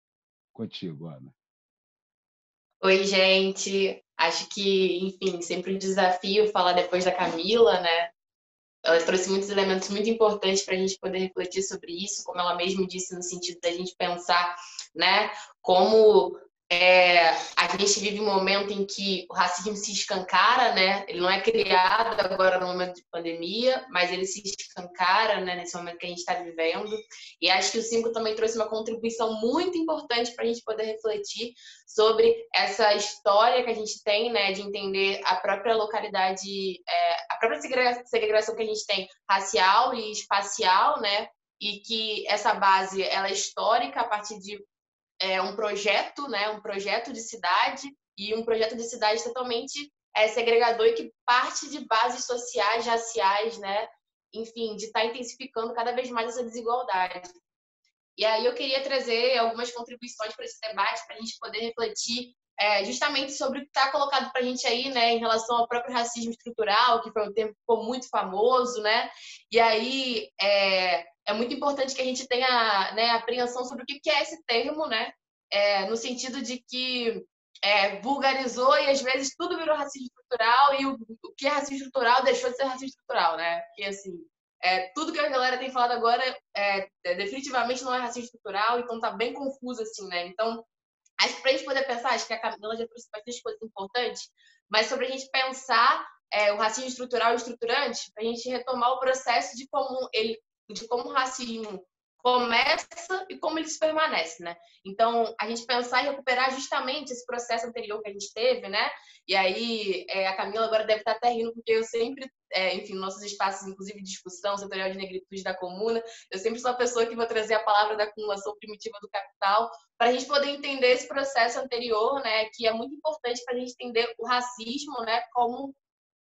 Contigo, Ana. Oi, gente. Acho que, enfim, sempre um desafio falar depois da Camila, né? Ela trouxe muitos elementos muito importantes para a gente poder refletir sobre isso, como ela mesma disse, no sentido da gente pensar, né, como é, a gente vive um momento em que o racismo se escancara, né? Ele não é criado agora no momento de pandemia, mas ele se escancara, né, nesse momento que a gente está vivendo. E acho que o cinco também trouxe uma contribuição muito importante para a gente poder refletir sobre essa história que a gente tem, né, de entender a própria localidade, é, a própria segregação que a gente tem racial e espacial, né, e que essa base ela é histórica a partir de é, um projeto, né, um projeto de cidade e um projeto de cidade totalmente é, segregador e que parte de bases sociais, raciais, né? Enfim, de estar tá intensificando cada vez mais essa desigualdade. E aí eu queria trazer algumas contribuições para esse debate, para a gente poder refletir é, justamente sobre o que está colocado para a gente aí, né, em relação ao próprio racismo estrutural, que foi um termo que ficou muito famoso, né? E aí é, é muito importante que a gente tenha, né, apreensão sobre o que é esse termo, né? É, no sentido de que é, vulgarizou e às vezes tudo virou racismo estrutural e o, o que é racismo estrutural deixou de ser racismo estrutural, né? Porque assim, é, tudo que a galera tem falado agora é, é, definitivamente não é racismo estrutural, então tá bem confuso assim, né? Então, acho que pra gente poder pensar, acho que a Camila já trouxe bastante coisas importantes, mas sobre a gente pensar é, o racismo estrutural e estruturante, pra gente retomar o processo de como ele, de como o racismo começa e como ele se permanece, né? Então, a gente pensar em recuperar justamente esse processo anterior que a gente teve, né? E aí, é, a Camila agora deve estar até rindo, porque eu sempre, é, enfim, nossos espaços, inclusive de discussão, setorial de negritude da comuna, eu sempre sou a pessoa que vou trazer a palavra da acumulação primitiva do capital, para a gente poder entender esse processo anterior, né? Que é muito importante para a gente entender o racismo, né? Como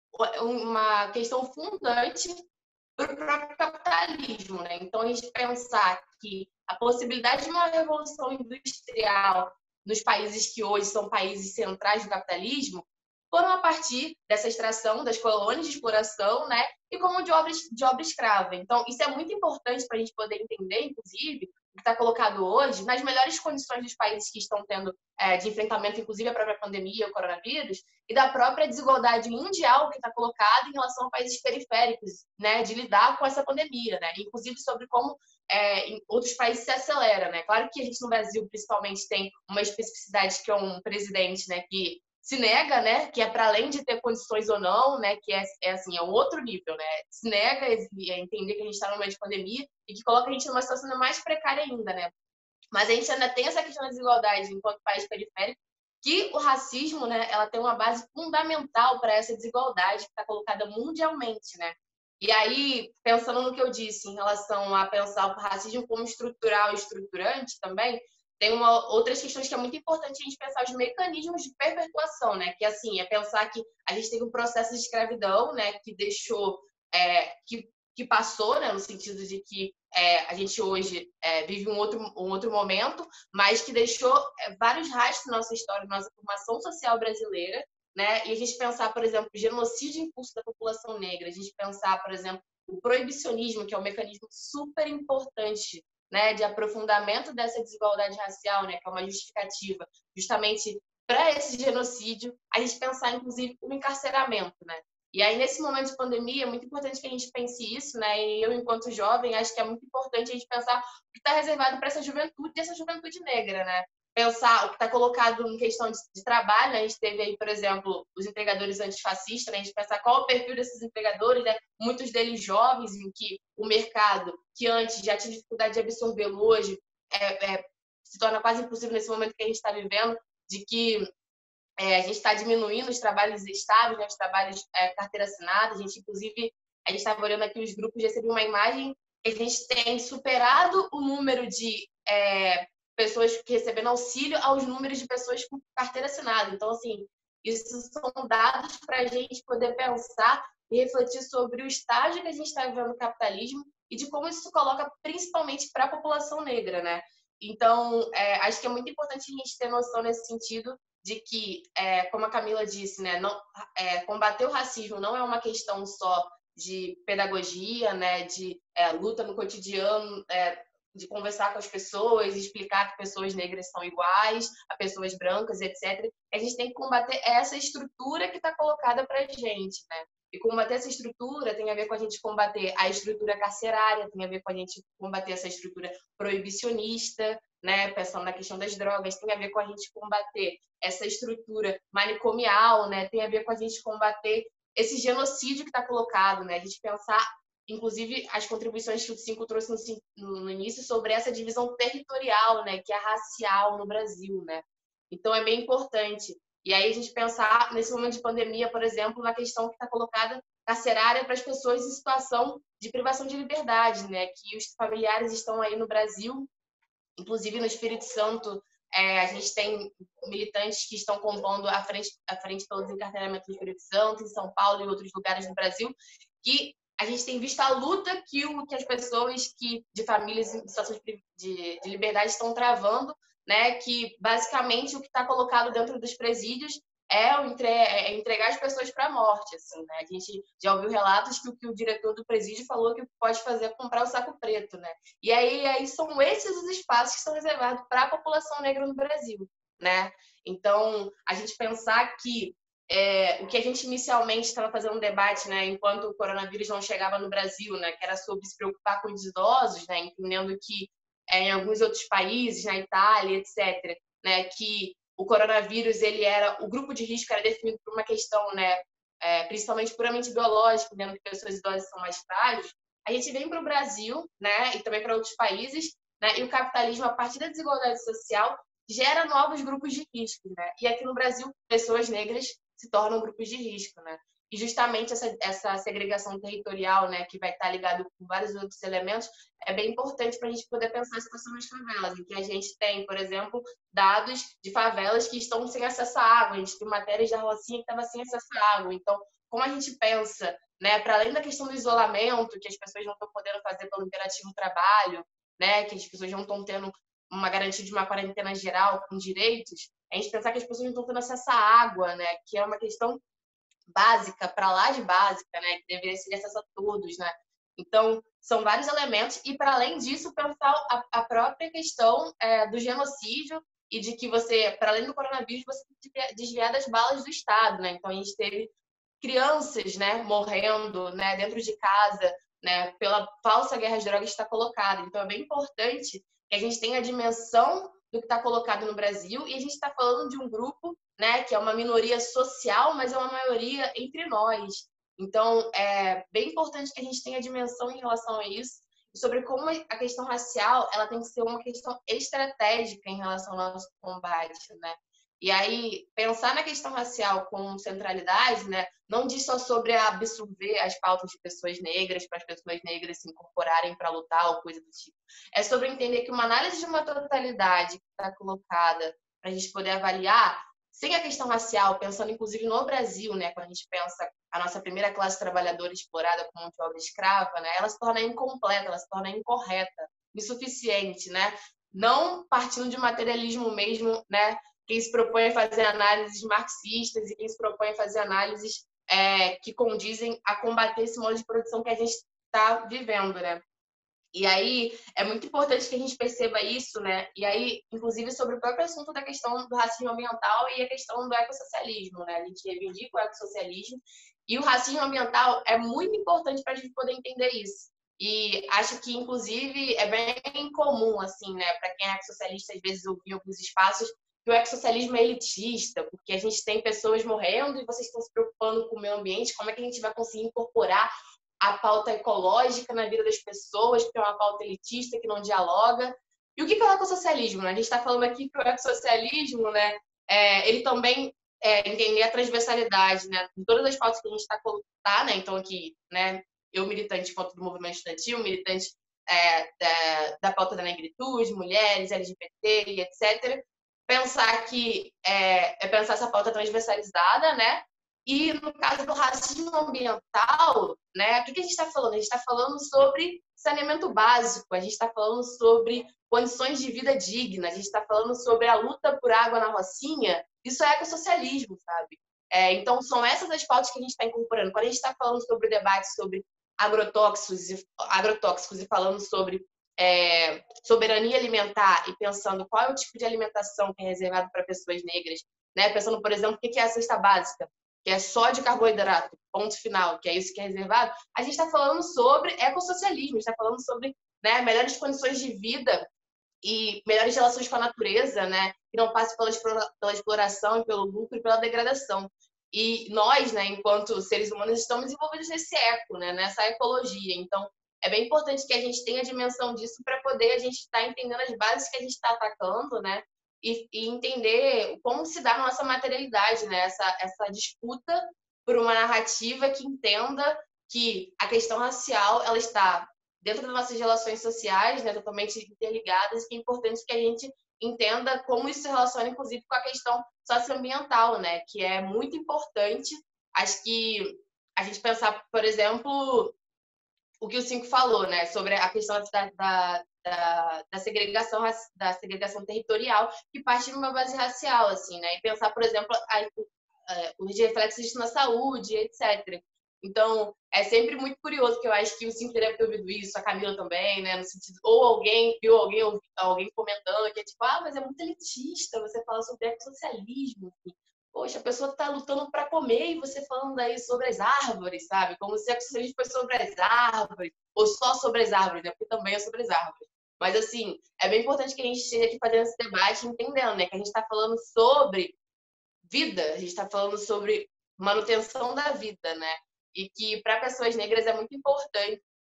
uma questão fundante para o próprio capitalismo, né? Então, a gente pensar que a possibilidade de uma revolução industrial nos países que hoje são países centrais do capitalismo foram a partir dessa extração das colônias de exploração, né? E como de obra, de obra escrava. Então, isso é muito importante para a gente poder entender, inclusive, o que está colocado hoje, nas melhores condições dos países que estão tendo é, de enfrentamento, inclusive, a própria pandemia, o coronavírus, e da própria desigualdade mundial que está colocada em relação a países periféricos, né, de lidar com essa pandemia, né, inclusive sobre como é, em outros países se acelera, né. Claro que a gente no Brasil, principalmente, tem uma especificidade que é um presidente, né, que se nega, né, que é para além de ter condições ou não, né, que é, é assim, é um outro nível, né, se nega a entender que a gente está no meio de pandemia e que coloca a gente numa situação mais precária ainda, né. Mas a gente ainda tem essa questão da desigualdade enquanto país periférico, que o racismo, né, ela tem uma base fundamental para essa desigualdade que está colocada mundialmente, né. E aí, pensando no que eu disse em relação a pensar o racismo como estrutural e estruturante também, tem uma, outras questões que é muito importante a gente pensar os mecanismos de perpetuação, né? Que assim, é pensar que a gente teve um processo de escravidão, né? Que deixou, é, que, que passou, né? No sentido de que é, a gente hoje é, vive um outro, um outro momento, mas que deixou é, vários rastros na nossa história, na nossa formação social brasileira, né? E a gente pensar, por exemplo, o genocídio em curso da população negra, a gente pensar, por exemplo, o proibicionismo, que é um mecanismo super importante, né, de aprofundamento dessa desigualdade racial, né, que é uma justificativa justamente para esse genocídio, a gente pensar, inclusive, o encarceramento, né? E aí, nesse momento de pandemia, é muito importante que a gente pense isso, né? E eu, enquanto jovem, acho que é muito importante a gente pensar o que está reservado para essa juventude, essa juventude negra, né? Pensar o que está colocado em questão de, de trabalho, né? A gente teve aí, por exemplo, os empregadores antifascistas, né? A gente pensar qual é o perfil desses empregadores, né? Muitos deles jovens, em que o mercado, que antes já tinha dificuldade de absorvê-lo, hoje é, é, se torna quase impossível nesse momento que a gente está vivendo, de que é, a gente está diminuindo os trabalhos estáveis, né? Os trabalhos é, carteira assinada. A gente, inclusive, a gente estava olhando aqui os grupos, recebi uma imagem que a gente tem superado o número de é, pessoas que recebendo auxílio aos números de pessoas com carteira assinada. Então, assim, isso são dados para a gente poder pensar e refletir sobre o estágio que a gente está vivendo no capitalismo e de como isso se coloca principalmente para a população negra, né? Então, é, acho que é muito importante a gente ter noção nesse sentido de que, é, como a Camila disse, né, não, é, combater o racismo não é uma questão só de pedagogia, né, de é, luta no cotidiano, é, de conversar com as pessoas, explicar que pessoas negras são iguais a pessoas brancas, etcétera. A gente tem que combater essa estrutura que está colocada para a gente, né? E combater essa estrutura tem a ver com a gente combater a estrutura carcerária, tem a ver com a gente combater essa estrutura proibicionista, né? Pensando na questão das drogas, tem a ver com a gente combater essa estrutura manicomial, né? Tem a ver com a gente combater esse genocídio que está colocado, né? A gente pensar, inclusive, as contribuições que o Cinco trouxe no, no início sobre essa divisão territorial, né? Que é racial no Brasil, né? Então, é bem importante. E aí a gente pensar, nesse momento de pandemia, por exemplo, na questão que está colocada carcerária para as pessoas em situação de privação de liberdade, né? Que os familiares estão aí no Brasil, inclusive no Espírito Santo, É, a gente tem militantes que estão compondo a frente, a frente pelo desencarteramento do Espírito Santo, em São Paulo e outros lugares do Brasil, que a gente tem visto a luta que, o, que as pessoas que, de famílias em situação de, de, de liberdade estão travando, né? Que basicamente o que está colocado dentro dos presídios é, o entre, é entregar as pessoas para a morte. Assim, né? A gente já ouviu relatos que o que o diretor do presídio falou que o que pode fazer é comprar o saco preto. Né? E aí, aí são esses os espaços que são reservados para a população negra no Brasil. Né? Então, a gente pensar que É, o que a gente inicialmente estava fazendo um debate, né, enquanto o coronavírus não chegava no Brasil, né, que era sobre se preocupar com os idosos, né, entendendo que é, em alguns outros países, na Itália, etcétera, né, que o coronavírus ele era o grupo de risco era definido por uma questão, né, é, principalmente puramente biológica, entendendo que pessoas idosas são mais frágeis. A gente vem para o Brasil, né, e também para outros países, né, e o capitalismo, a partir da desigualdade social, gera novos grupos de risco, né? E aqui no Brasil, pessoas negras se tornam grupos de risco, né? E justamente essa, essa segregação territorial, né, que vai estar ligado com vários outros elementos, é bem importante para a gente poder pensar a situação nas favelas, em que a gente tem, por exemplo, dados de favelas que estão sem acesso à água, a gente tem matérias da Rocinha que estava sem acesso à água. Então, como a gente pensa, né, para além da questão do isolamento, que as pessoas não estão podendo fazer pelo imperativo trabalho, né, que as pessoas não estão tendo uma garantia de uma quarentena geral com direitos, a gente pensar que as pessoas não estão tendo acesso à água, né? Que é uma questão básica, para lá de básica, né? Que deveria ser de acesso a todos, né? Então, são vários elementos. E, para além disso, pensar a, a própria questão é, do genocídio e de que você, para além do coronavírus, você tem que desviar das balas do Estado, né? Então, a gente teve crianças, né, morrendo, né, dentro de casa, né, pela falsa guerra às drogas que está colocada. Então, é bem importante que a gente tenha a dimensão do que está colocado no Brasil, e a gente está falando de um grupo, né, que é uma minoria social, mas é uma maioria entre nós. Então, é bem importante que a gente tenha a dimensão em relação a isso, sobre como a questão racial ela tem que ser uma questão estratégica em relação ao nosso combate, né? E aí, pensar na questão racial com centralidade, né, não diz só sobre absorver as pautas de pessoas negras, para as pessoas negras se incorporarem para lutar ou coisa do tipo. É sobre entender que uma análise de uma totalidade que está colocada para a gente poder avaliar, sem a questão racial, pensando inclusive no Brasil, né, quando a gente pensa a nossa primeira classe trabalhadora explorada como mão de obra escrava, né, ela se torna incompleta, ela se torna incorreta, insuficiente, né? Não partindo de materialismo mesmo, né? Quem se propõe a fazer análises marxistas e quem se propõe a fazer análises é, que condizem a combater esse modo de produção que a gente está vivendo, né? E aí é muito importante que a gente perceba isso, né? E aí, inclusive, sobre o próprio assunto da questão do racismo ambiental e a questão do ecossocialismo, né? A gente reivindica o ecossocialismo e o racismo ambiental é muito importante para a gente poder entender isso. E acho que, inclusive, é bem comum, assim, né? Para quem é ecossocialista, às vezes ouvir em alguns espaços, que o ecossocialismo é elitista, porque a gente tem pessoas morrendo e vocês estão se preocupando com o meio ambiente, como é que a gente vai conseguir incorporar a pauta ecológica na vida das pessoas, que é uma pauta elitista, que não dialoga. E o que é o ecossocialismo? Né? A gente está falando aqui que o ecossocialismo, né, é, ele também é, entender a transversalidade, né, de todas as pautas que a gente está colocando, né? Então aqui, né, eu militante enquanto do movimento estudantil, militante é, da, da pauta da negritude, mulheres, L G B T e etcétera, pensar que é, é pensar essa pauta transversalizada, né? E no caso do racismo ambiental, né? O que a gente está falando? A gente está falando sobre saneamento básico, a gente está falando sobre condições de vida digna, a gente está falando sobre a luta por água na Rocinha. Isso é ecossocialismo, sabe? É, então, são essas as pautas que a gente está incorporando. Quando a gente está falando sobre o debate sobre agrotóxicos e, agrotóxicos e falando sobre é, soberania alimentar e pensando qual é o tipo de alimentação que é reservado para pessoas negras, né? Pensando, por exemplo, o que é a cesta básica, que é só de carboidrato, ponto final, que é isso que é reservado, a gente está falando sobre ecossocialismo, está falando sobre, né, melhores condições de vida e melhores relações com a natureza, né, que não passe pela, pela exploração, pelo lucro e pela degradação. E nós, né, enquanto seres humanos, estamos envolvidos nesse eco, né, nessa ecologia. Então, é bem importante que a gente tenha a dimensão disso para poder a gente estar tá entendendo as bases que a gente está atacando, né, e, e entender como se dá a nossa materialidade, né, essa, essa disputa por uma narrativa que entenda que a questão racial ela está dentro das nossas relações sociais, né, totalmente interligadas, e que é importante que a gente entenda como isso se relaciona, inclusive, com a questão socioambiental, né? Que é muito importante. Acho que a gente pensar, por exemplo, o que o Cinco falou, né? Sobre a questão da, da, da, da segregação, da segregação territorial, que parte de uma base racial, assim, né? E pensar, por exemplo, a, a, os reflexos disso na saúde, etcétera. Então, é sempre muito curioso, que eu acho que o Cinco deve ter ouvido isso, a Camila também, né? No sentido, ou alguém viu alguém, alguém comentando que é tipo, ah, mas é muito elitista, você fala sobre ecossocialismo. Poxa, a pessoa está lutando para comer e você falando aí sobre as árvores, sabe? Como se o ecossocialismo fosse sobre as árvores, ou só sobre as árvores, né? Porque também é sobre as árvores. Mas, assim, é bem importante que a gente esteja aqui fazendo esse debate, entendendo, né? Que a gente está falando sobre vida, a gente está falando sobre manutenção da vida, né? E que para pessoas negras é muito importante,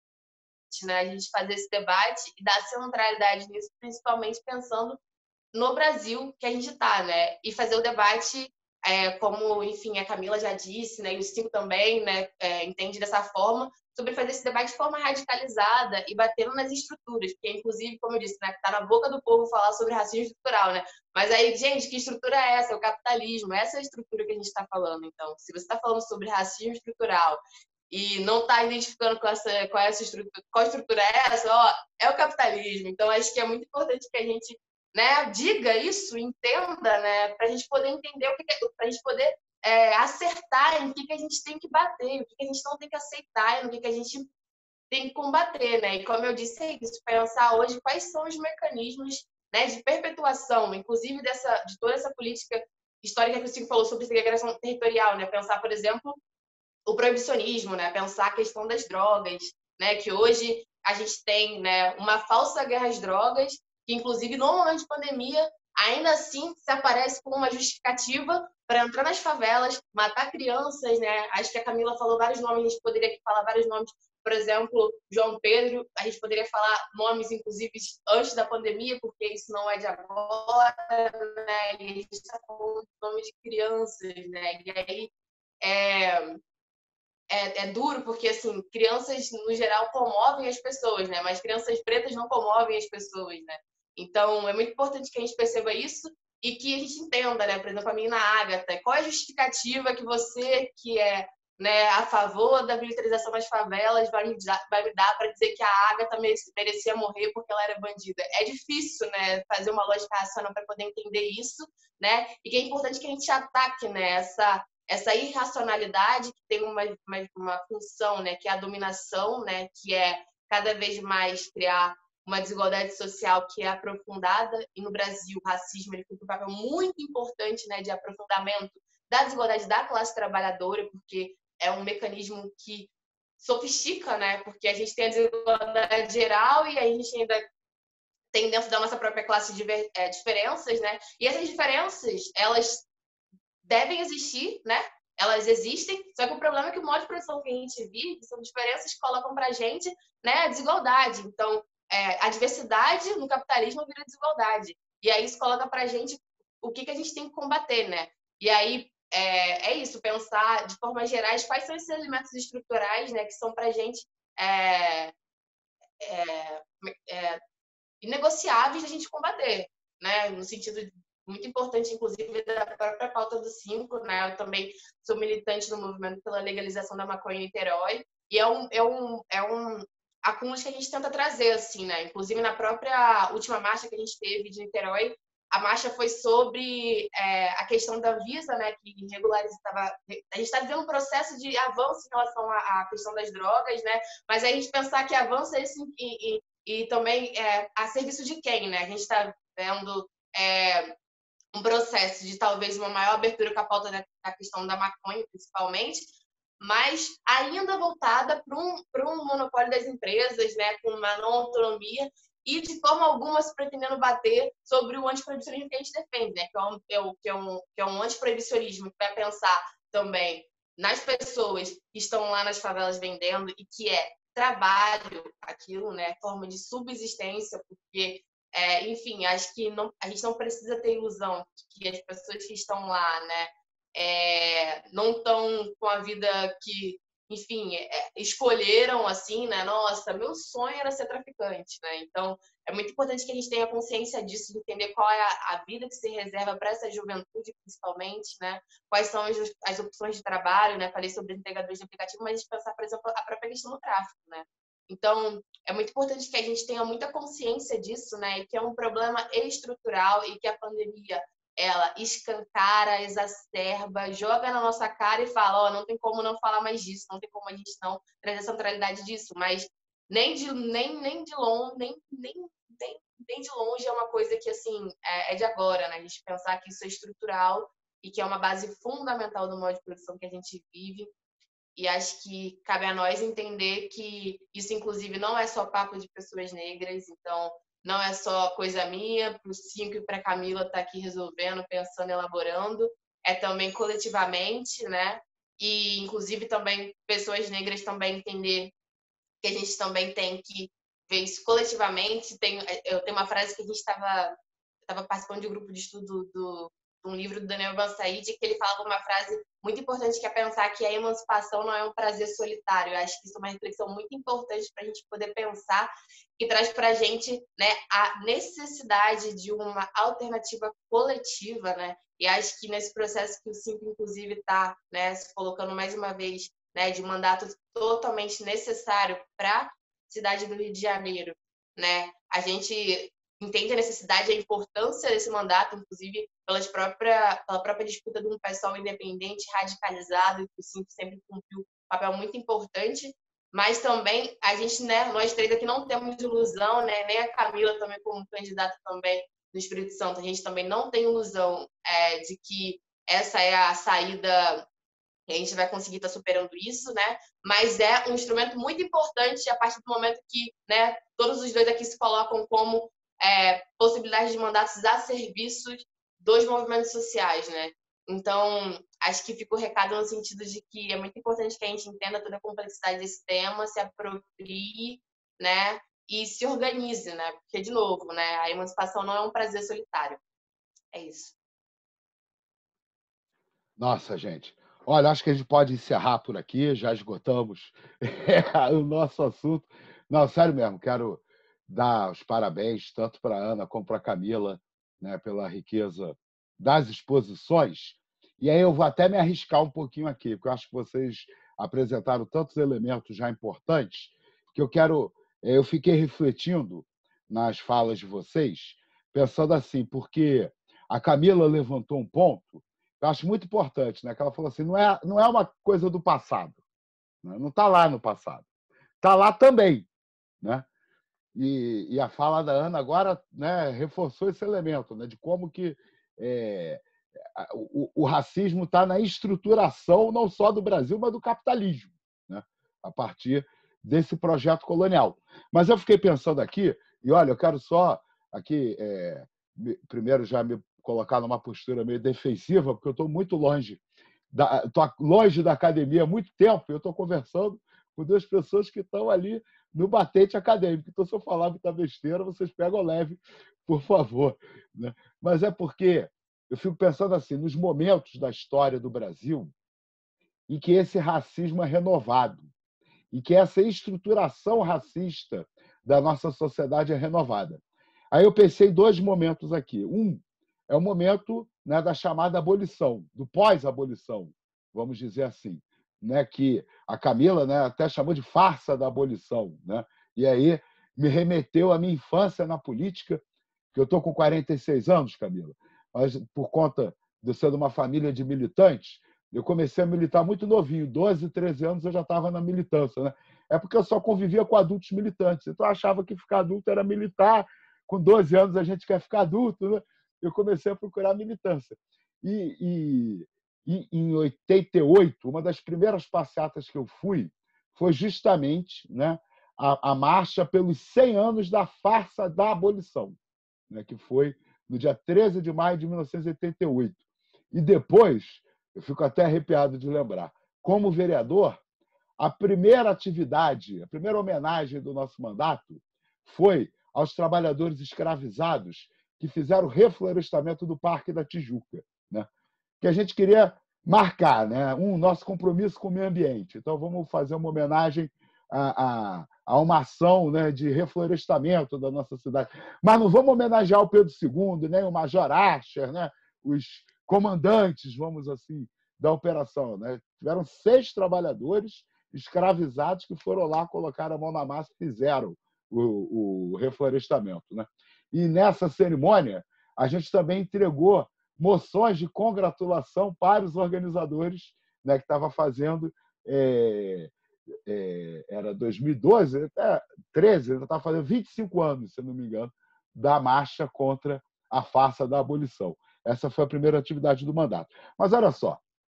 né, a gente fazer esse debate e dar centralidade nisso, principalmente pensando no Brasil que a gente está, né? E fazer o debate, é, como, enfim, a Camila já disse, né? E o Cinco também, né? É, entende dessa forma, sobre fazer esse debate de forma radicalizada e batendo nas estruturas, porque, inclusive, como eu disse, né, tá na boca do povo falar sobre racismo estrutural, né? Mas aí, gente, que estrutura é essa? É o capitalismo, essa é a estrutura que a gente está falando. Então, se você está falando sobre racismo estrutural e não está identificando com essa, com essa estrutura, qual estrutura é essa, ó, é o capitalismo. Então, acho que é muito importante que a gente, né, diga isso, entenda, né, para a gente poder entender o que, para a gente poder é, acertar em que, que a gente tem que bater, o que, que a gente não tem que aceitar, no que, que a gente tem que combater, né? E como eu disse, é isso, pensar hoje quais são os mecanismos, né, de perpetuação, inclusive dessa, de toda essa política histórica que o Cinco falou sobre segregação territorial, né? Pensar, por exemplo, o proibicionismo, né? Pensar a questão das drogas, né? Que hoje a gente tem, né, uma falsa guerra às drogas, que inclusive no momento de pandemia, ainda assim se aparece como uma justificativa para entrar nas favelas, matar crianças, né? Acho que a Camila falou vários nomes, a gente poderia aqui falar vários nomes, por exemplo, João Pedro, a gente poderia falar nomes, inclusive, antes da pandemia, porque isso não é de agora, né? E a gente está falando de nome de crianças, né? E aí, é... É, é duro porque, assim, crianças, no geral, comovem as pessoas, né? Mas crianças pretas não comovem as pessoas, né? Então, é muito importante que a gente perceba isso e que a gente entenda, né? Por exemplo, a menina Ágata, qual é a justificativa que você, que é, né, a favor da militarização das favelas, vai me dar, vai me dar para dizer que a Ágata merecia morrer porque ela era bandida? É difícil, né, fazer uma lógica racional para poder entender isso, né? E que é importante que a gente ataque, né, essa essa irracionalidade que tem uma, uma, uma função, né, que é a dominação, né, que é cada vez mais criar uma desigualdade social que é aprofundada, e no Brasil o racismo ele cumpre um papel muito importante, né, de aprofundamento da desigualdade da classe trabalhadora, porque é um mecanismo que sofistica, né, porque a gente tem a desigualdade geral e a gente ainda tem dentro da nossa própria classe é, diferenças, né, e essas diferenças, elas devem existir, né? Elas existem, só que o problema é que o modo de produção que a gente vive são diferenças que colocam pra gente, né, a desigualdade. Então, é, a diversidade no capitalismo vira desigualdade. E aí isso coloca pra gente o que, que a gente tem que combater, né? E aí é, é isso, pensar de formas gerais quais são esses elementos estruturais, né, que são pra gente é, é, é, inegociáveis de a gente combater, né? No sentido de muito importante, inclusive, da própria pauta do Cinco, né? Eu também sou militante do movimento pela legalização da maconha em Niterói, e é um, é um, é um acúmulo que a gente tenta trazer, assim, né? Inclusive, na própria última marcha que a gente teve de Niterói, a marcha foi sobre é, a questão da Visa, né? Que regularizava... A gente está vivendo um processo de avanço em relação à, à questão das drogas, né? Mas aí a gente pensar que avança isso e, e, e também é, a serviço de quem, né? A gente está vendo... É, um processo de talvez uma maior abertura com a pauta da, da questão da maconha, principalmente, mas ainda voltada para um, para um monopólio das empresas, né, com uma não autonomia e, de forma alguma, se pretendendo bater sobre o antiproibicionismo que a gente defende, né, que é um, é um, que é um, que é um antiproibicionismo que vai pensar também nas pessoas que estão lá nas favelas vendendo e que é trabalho, aquilo, né, forma de subsistência, porque É, enfim, acho que não, a gente não precisa ter ilusão que as pessoas que estão lá, né, é, não estão com a vida que enfim, é, escolheram assim, né? Nossa, meu sonho era ser traficante, né? Então, é muito importante que a gente tenha consciência disso, de entender qual é a, a vida que se reserva para essa juventude, principalmente, né? Quais são as, as opções de trabalho, né? Falei sobre entregadores de aplicativo, mas a gente pensar, por exemplo, a própria questão do tráfico, né? Então, é muito importante que a gente tenha muita consciência disso, né? E que é um problema estrutural e que a pandemia ela escancara, exacerba, joga na nossa cara e fala, ó, oh, não tem como não falar mais disso, não tem como a gente não trazer a centralidade disso, mas nem de, nem, nem de longe, nem, nem, nem, nem de longe é uma coisa que, assim, é, é de agora, né? A gente pensar que isso é estrutural e que é uma base fundamental do modo de produção que a gente vive. E acho que cabe a nós entender que isso, inclusive, não é só papo de pessoas negras, então não é só coisa minha, para o Cinco e para a Camila estar tá aqui resolvendo, pensando, elaborando, é também coletivamente, né? E, inclusive, também pessoas negras também entender que a gente também tem que ver isso coletivamente. Tem, eu tenho uma frase que a gente estava estava participando de um grupo de estudo do, de um livro do Daniel Bansaid, que ele falava uma frase muito importante, que é pensar que a emancipação não é um prazer solitário. Eu acho que isso é uma reflexão muito importante para a gente poder pensar, que traz para a gente, né, a necessidade de uma alternativa coletiva, né? E acho que nesse processo que o Cinco, inclusive, está, né, se colocando mais uma vez, né, de mandato totalmente necessário para a cidade do Rio de Janeiro, né? A gente entende a necessidade e a importância desse mandato, inclusive pelas própria, pela própria disputa de um pessoal independente, radicalizado, e que o Cinco sempre cumpriu um papel muito importante, mas também a gente, né, nós três aqui não temos ilusão, né, nem a Camila também como candidata também no Espírito Santo, a gente também não tem ilusão é, de que essa é a saída, a gente vai conseguir estar superando isso, né? Mas é um instrumento muito importante a partir do momento que, né, todos os dois aqui se colocam como é, possibilidades de mandatos a serviços dos movimentos sociais, né? Então, acho que fica o recado no sentido de que é muito importante que a gente entenda toda a complexidade desse tema, se aproprie, né? E se organize, né? Porque, de novo, né, a emancipação não é um prazer solitário. É isso. Nossa, gente. Olha, acho que a gente pode encerrar por aqui, já esgotamos o nosso assunto. Não, sério mesmo, quero dar os parabéns tanto para a Ana como para a Camila, né, pela riqueza das exposições. E aí eu vou até me arriscar um pouquinho aqui, porque eu acho que vocês apresentaram tantos elementos já importantes que eu quero... Eu fiquei refletindo nas falas de vocês, pensando assim, porque a Camila levantou um ponto eu acho muito importante, né? Que ela falou assim, não é, não é uma coisa do passado, né? Não está lá no passado, está lá também, né? E, e a fala da Ana agora, né, reforçou esse elemento, né, de como que é, o, o racismo está na estruturação não só do Brasil, mas do capitalismo, né? A partir desse projeto colonial. Mas eu fiquei pensando aqui, e olha, eu quero só aqui é, primeiro já me colocar numa postura meio defensiva, porque eu estou muito longe, da, tô longe da academia há muito tempo, eu estou conversando com duas pessoas que estão ali no batente acadêmico. Então, se eu falar muita besteira, vocês pegam leve, por favor. Né? Mas é porque eu fico pensando assim, nos momentos da história do Brasil em que esse racismo é renovado, e que essa estruturação racista da nossa sociedade é renovada. Aí eu pensei em dois momentos aqui. Um é o momento, né, da chamada abolição, do pós-abolição, vamos dizer assim, né, que a Camila, né, até chamou de farsa da abolição. Né? E aí me remeteu à minha infância na política, que eu estou com quarenta e seis anos, Camila, mas por conta de eu ser de uma família de militantes, eu comecei a militar muito novinho, doze, treze anos eu já estava na militância. Né? É porque eu só convivia com adultos militantes, então eu achava que ficar adulto era militar, com doze anos a gente quer ficar adulto, né? Eu comecei a procurar militância. E, e, e em oitenta e oito, uma das primeiras passeatas que eu fui foi justamente, né, a, a marcha pelos cem anos da farsa da abolição, né, que foi no dia treze de maio de mil novecentos e oitenta e oito. E depois, eu fico até arrepiado de lembrar, como vereador, a primeira atividade, a primeira homenagem do nosso mandato foi aos trabalhadores escravizados que fizeram o reflorestamento do Parque da Tijuca, né? Que a gente queria marcar, né, um nosso compromisso com o meio ambiente. Então, vamos fazer uma homenagem a, a, a uma ação, né, de reflorestamento da nossa cidade. Mas não vamos homenagear o Pedro segundo, nem o Major Asher, né, os comandantes, vamos assim, da operação. Né? Tiveram seis trabalhadores escravizados que foram lá, colocaram a mão na massa e fizeram o, o reflorestamento. Né? E nessa cerimônia, a gente também entregou moções de congratulação para os organizadores, né, que estavam fazendo, é, é, era dois mil e doze, até treze, ainda estava fazendo vinte e cinco anos, se não me engano, da marcha contra a farsa da abolição. Essa foi a primeira atividade do mandato. Mas olha só,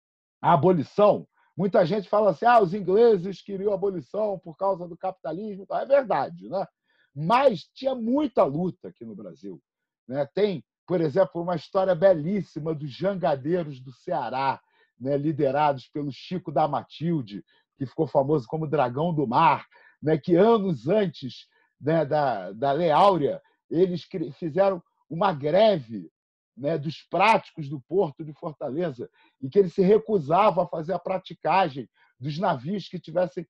a abolição, muita gente fala assim, ah, os ingleses queriam a abolição por causa do capitalismo. É verdade, né? Mas tinha muita luta aqui no Brasil. Né? Tem, por exemplo, uma história belíssima dos jangadeiros do Ceará, né? Liderados pelo Chico da Matilde, que ficou famoso como Dragão do Mar, né? Que anos antes, né, da, da Lei Áurea, eles fizeram uma greve, né, dos práticos do Porto de Fortaleza, e que eles se recusavam a fazer a praticagem dos navios que estivessem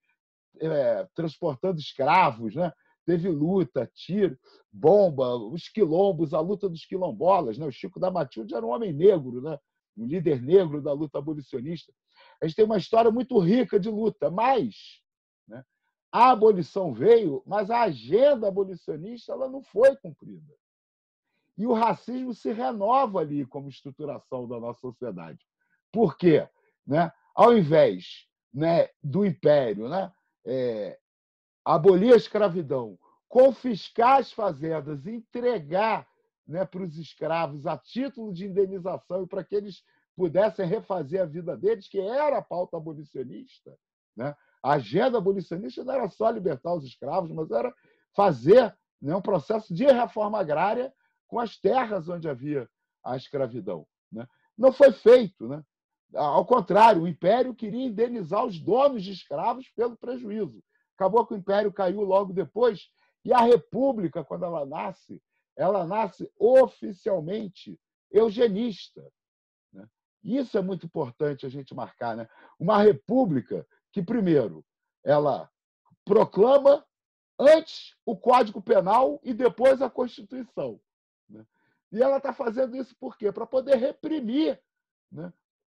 é, transportando escravos. Né? Teve luta, tiro, bomba, os quilombos, a luta dos quilombolas. Né? O Chico da Matilde era um homem negro, né? Um líder negro da luta abolicionista. A gente tem uma história muito rica de luta, mas, né, a abolição veio, mas a agenda abolicionista ela não foi cumprida. E o racismo se renova ali como estruturação da nossa sociedade. Por quê? Né? Ao invés, né, do império, né, é, abolir a escravidão, confiscar as fazendas, entregar, né, para os escravos a título de indenização e para que eles pudessem refazer a vida deles, que era a pauta abolicionista. Né? A agenda abolicionista não era só libertar os escravos, mas era fazer, né, um processo de reforma agrária com as terras onde havia a escravidão. Né? Não foi feito. Né? Ao contrário, o Império queria indenizar os donos de escravos pelo prejuízo. Acabou que o Império caiu logo depois, e a República, quando ela nasce, ela nasce oficialmente eugenista. Né? Isso é muito importante a gente marcar. Né? Uma república que, primeiro, ela proclama antes o Código Penal e depois a Constituição. Né? E ela está fazendo isso por quê? Para poder reprimir, né,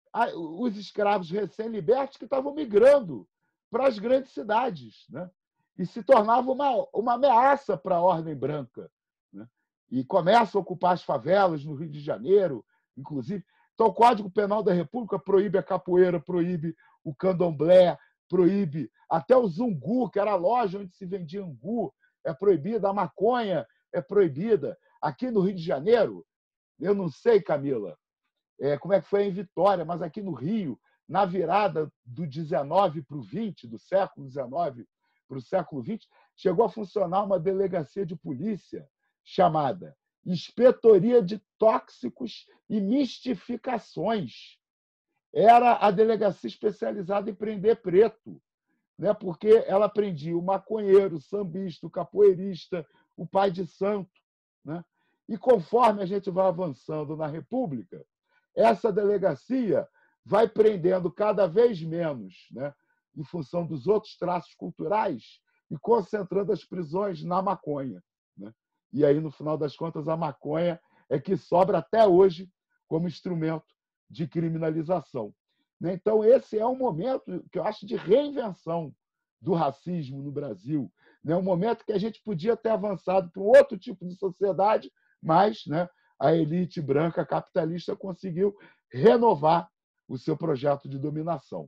os escravos recém-libertos que estavam migrando para as grandes cidades, né? E se tornava uma, uma ameaça para a ordem branca. Né? E começa a ocupar as favelas no Rio de Janeiro, inclusive. Então, o Código Penal da República proíbe a capoeira, proíbe o candomblé, proíbe até o zungu, que era a loja onde se vendia angu, é proibida, a maconha é proibida. Aqui no Rio de Janeiro, eu não sei, Camila, é, como é que foi em Vitória, mas aqui no Rio, na virada do dezenove para o vinte, do século dezenove para o século vinte, chegou a funcionar uma delegacia de polícia chamada Inspetoria de Tóxicos e Mistificações. Era a delegacia especializada em prender preto, né? Porque ela prendia o maconheiro, o sambista, o capoeirista, o pai de santo. Né? E conforme a gente vai avançando na República, essa delegacia vai prendendo cada vez menos, né, em função dos outros traços culturais, e concentrando as prisões na maconha. Né? E aí, no final das contas, a maconha é que sobra até hoje como instrumento de criminalização. Então, esse é um momento que eu acho de reinvenção do racismo no Brasil. É um momento que a gente podia ter avançado para um outro tipo de sociedade, mas, né, a elite branca capitalista conseguiu renovar o seu projeto de dominação.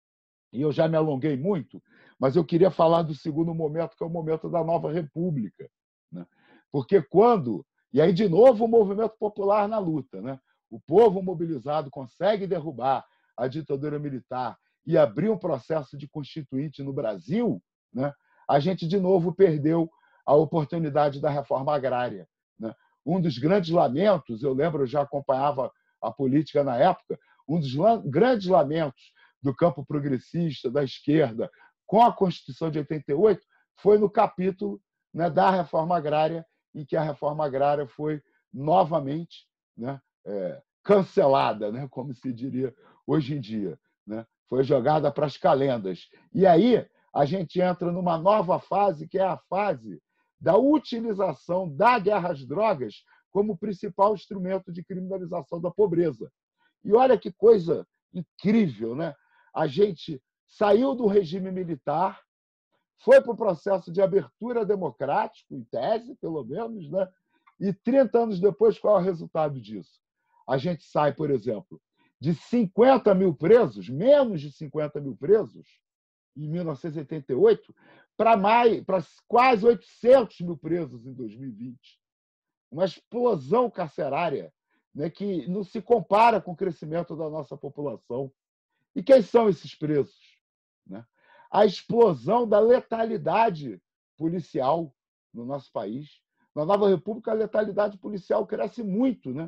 E eu já me alonguei muito, mas eu queria falar do segundo momento, que é o momento da nova república. Né? Porque quando... E aí, de novo, o movimento popular na luta. Né? O povo mobilizado consegue derrubar a ditadura militar e abrir um processo de constituinte no Brasil, né? A gente, de novo, perdeu a oportunidade da reforma agrária. Né? Um dos grandes lamentos, eu lembro, eu já acompanhava a política na época, um dos grandes lamentos do campo progressista, da esquerda, com a Constituição de oitenta e oito, foi no capítulo, né, da reforma agrária, em que a reforma agrária foi novamente, né, é, cancelada, né, como se diria hoje em dia, né? Foi jogada para as calendas. E aí a gente entra numa nova fase, que é a fase da utilização da guerra às drogas como principal instrumento de criminalização da pobreza. E olha que coisa incrível, né? A gente saiu do regime militar, foi para o processo de abertura democrático, em tese, pelo menos, né? E trinta anos depois, qual é o resultado disso? A gente sai, por exemplo, de cinquenta mil presos, menos de cinquenta mil presos, em mil novecentos e oitenta e oito, para mais, para quase oitocentos mil presos em dois mil e vinte. Uma explosão carcerária, né, que não se compara com o crescimento da nossa população. E quem são esses presos? Né? A explosão da letalidade policial no nosso país. Na Nova República, a letalidade policial cresce muito. Né?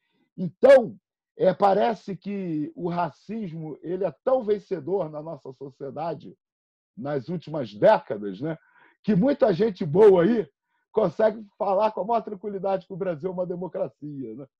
Então, é, parece que o racismo ele é tão vencedor na nossa sociedade nas últimas décadas, né, que muita gente boa aí consegue falar com a maior tranquilidade que o Brasil é uma democracia. Né?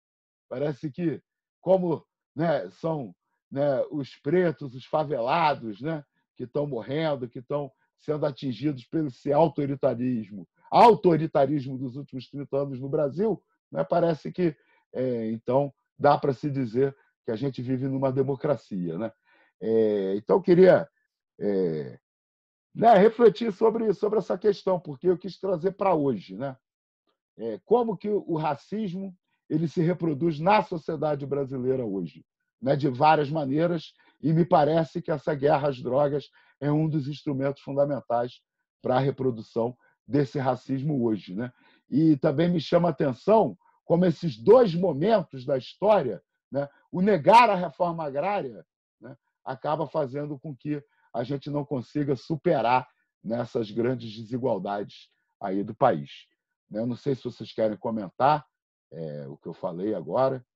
Parece que, como, né, são, né, os pretos, os favelados, né, que estão morrendo, que estão sendo atingidos pelo esse autoritarismo, autoritarismo dos últimos trinta anos no Brasil, né, parece que, é, então, dá para se dizer que a gente vive numa democracia. Né? É, então, eu queria é, né, refletir sobre, sobre essa questão, porque eu quis trazer para hoje, né? É, como que o racismo ele se reproduz na sociedade brasileira hoje, né, de várias maneiras, e me parece que essa guerra às drogas é um dos instrumentos fundamentais para a reprodução desse racismo hoje. Né? E também me chama a atenção como esses dois momentos da história, né, o negar a reforma agrária, né, acaba fazendo com que a gente não consiga superar nessas grandes desigualdades aí do país. Eu não sei se vocês querem comentar é, o que eu falei agora.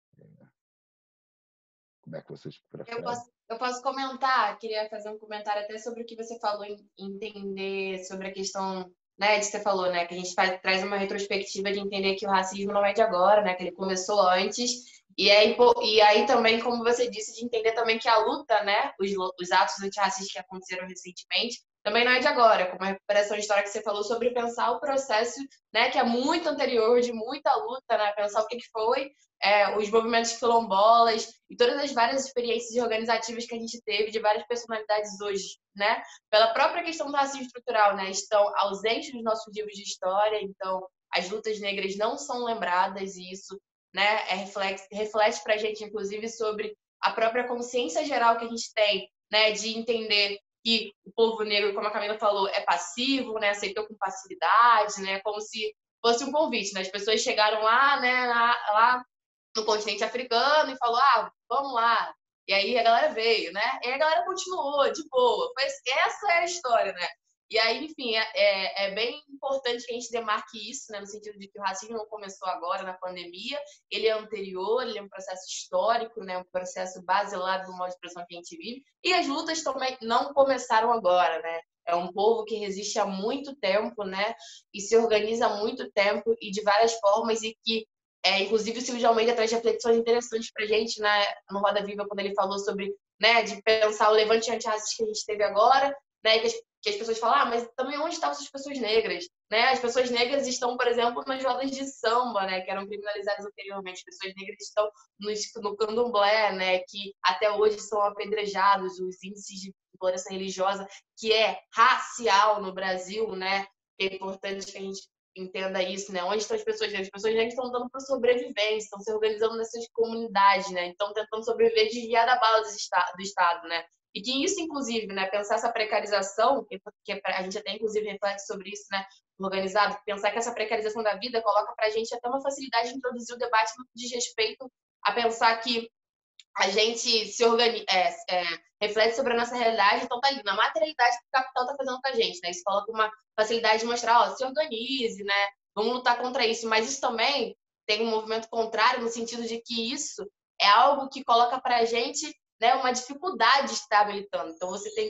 Como é que vocês preferem? Eu posso, eu posso comentar, queria fazer um comentário até sobre o que você falou, entender sobre a questão, né, de você falou, né, que a gente faz, traz uma retrospectiva de entender que o racismo não é de agora, né, que ele começou antes. E aí, e aí também, como você disse, de entender também que a luta, né, os, os atos antirracistas que aconteceram recentemente, também não é de agora, como a recuperação histórica que você falou sobre pensar o processo, né, que é muito anterior, de muita luta, né, pensar o que foi é, os movimentos quilombolas e todas as várias experiências organizativas que a gente teve de várias personalidades hoje, né, pela própria questão do racismo estrutural, né, estão ausentes dos nossos livros de história, então as lutas negras não são lembradas e isso, né, é reflete, reflete para a gente, inclusive, sobre a própria consciência geral que a gente tem, né, de entender que o povo negro, como a Camila falou, é passivo, né, aceitou com passividade, né, como se fosse um convite, né, as pessoas chegaram lá, né, lá, lá no continente africano e falou, ah, vamos lá, e aí a galera veio, né, e a galera continuou de boa, foi, essa é a história, né. E aí, enfim, é, é bem importante que a gente demarque isso, né, no sentido de que o racismo não começou agora, na pandemia, ele é anterior, ele é um processo histórico, né, um processo baseado no modo de expressão que a gente vive, e as lutas também não começaram agora, né, é um povo que resiste há muito tempo, né, e se organiza há muito tempo e de várias formas, e que, é, inclusive, o Silvio de Almeida traz reflexões interessantes pra gente, né, no Roda Viva, quando ele falou sobre, né, de pensar o levante antirracista que a gente teve agora, né, que as, que as pessoas falam, ah, mas também onde estavam essas pessoas negras? Né? As pessoas negras estão, por exemplo, nas rodas de samba, né, que eram criminalizadas anteriormente. As pessoas negras estão no, no candomblé, né, que até hoje são apedrejados, os índices de intolerância religiosa, que é racial no Brasil, né? É importante que a gente entenda isso, né? Onde estão as pessoas negras? As pessoas negras estão dando para sobrevivência, estão se organizando nessas comunidades, né? Estão tentando sobreviver, desviar da bala do Estado, do Estado, né? E que isso, inclusive, né, pensar essa precarização, que a gente até, inclusive, reflete sobre isso, né, organizado, pensar que essa precarização da vida coloca para a gente até uma facilidade de introduzir o debate no que diz respeito a pensar que a gente se organiza, é, é, reflete sobre a nossa realidade, então tá ali, na materialidade que o capital está fazendo com a gente, né, isso coloca uma facilidade de mostrar, ó, se organize, né, vamos lutar contra isso, mas isso também tem um movimento contrário, no sentido de que isso é algo que coloca para a gente, né, uma dificuldade de estar militando. Então, você tem que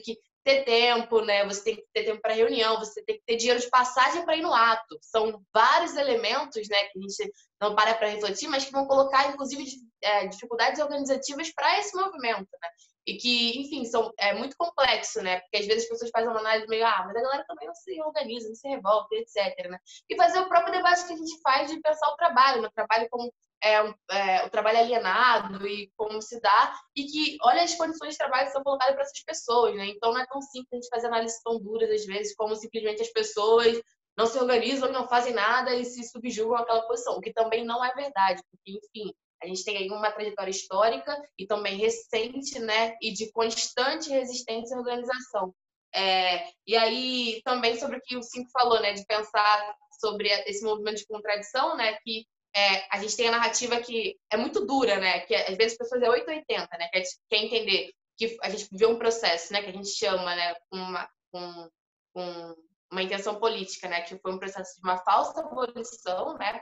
ter tempo, né? Você tem que ter tempo para reunião, você tem que ter dinheiro de passagem para ir no ato. São vários elementos, né, que a gente não para para refletir, mas que vão colocar, inclusive, é, dificuldades organizativas para esse movimento, né? E que, enfim, são, é muito complexo, né? Porque às vezes as pessoas fazem uma análise meio, ah, mas a galera também não se organiza, não se revolta, etcétera, né? E fazer o próprio debate que a gente faz de pensar o trabalho, né? O trabalho como é, um, é, o trabalho alienado e como se dá, e que olha as condições de trabalho que são colocadas para essas pessoas, né? Então não é tão simples a gente fazer análises tão duras, às vezes, como simplesmente as pessoas não se organizam, não fazem nada e se subjugam àquela posição, o que também não é verdade, porque, enfim, a gente tem aí uma trajetória histórica e também recente, né, e de constante resistência e organização. É, e aí, também sobre o que o Cinco falou, né, de pensar sobre esse movimento de contradição, né, que é, a gente tem a narrativa que é muito dura, né, que às vezes as pessoas é oito ou oitenta, né, quer, quer entender que a gente vê um processo, né, que a gente chama, né, uma, um, um, uma intenção política, né, que foi um processo de uma falsa abolição, né,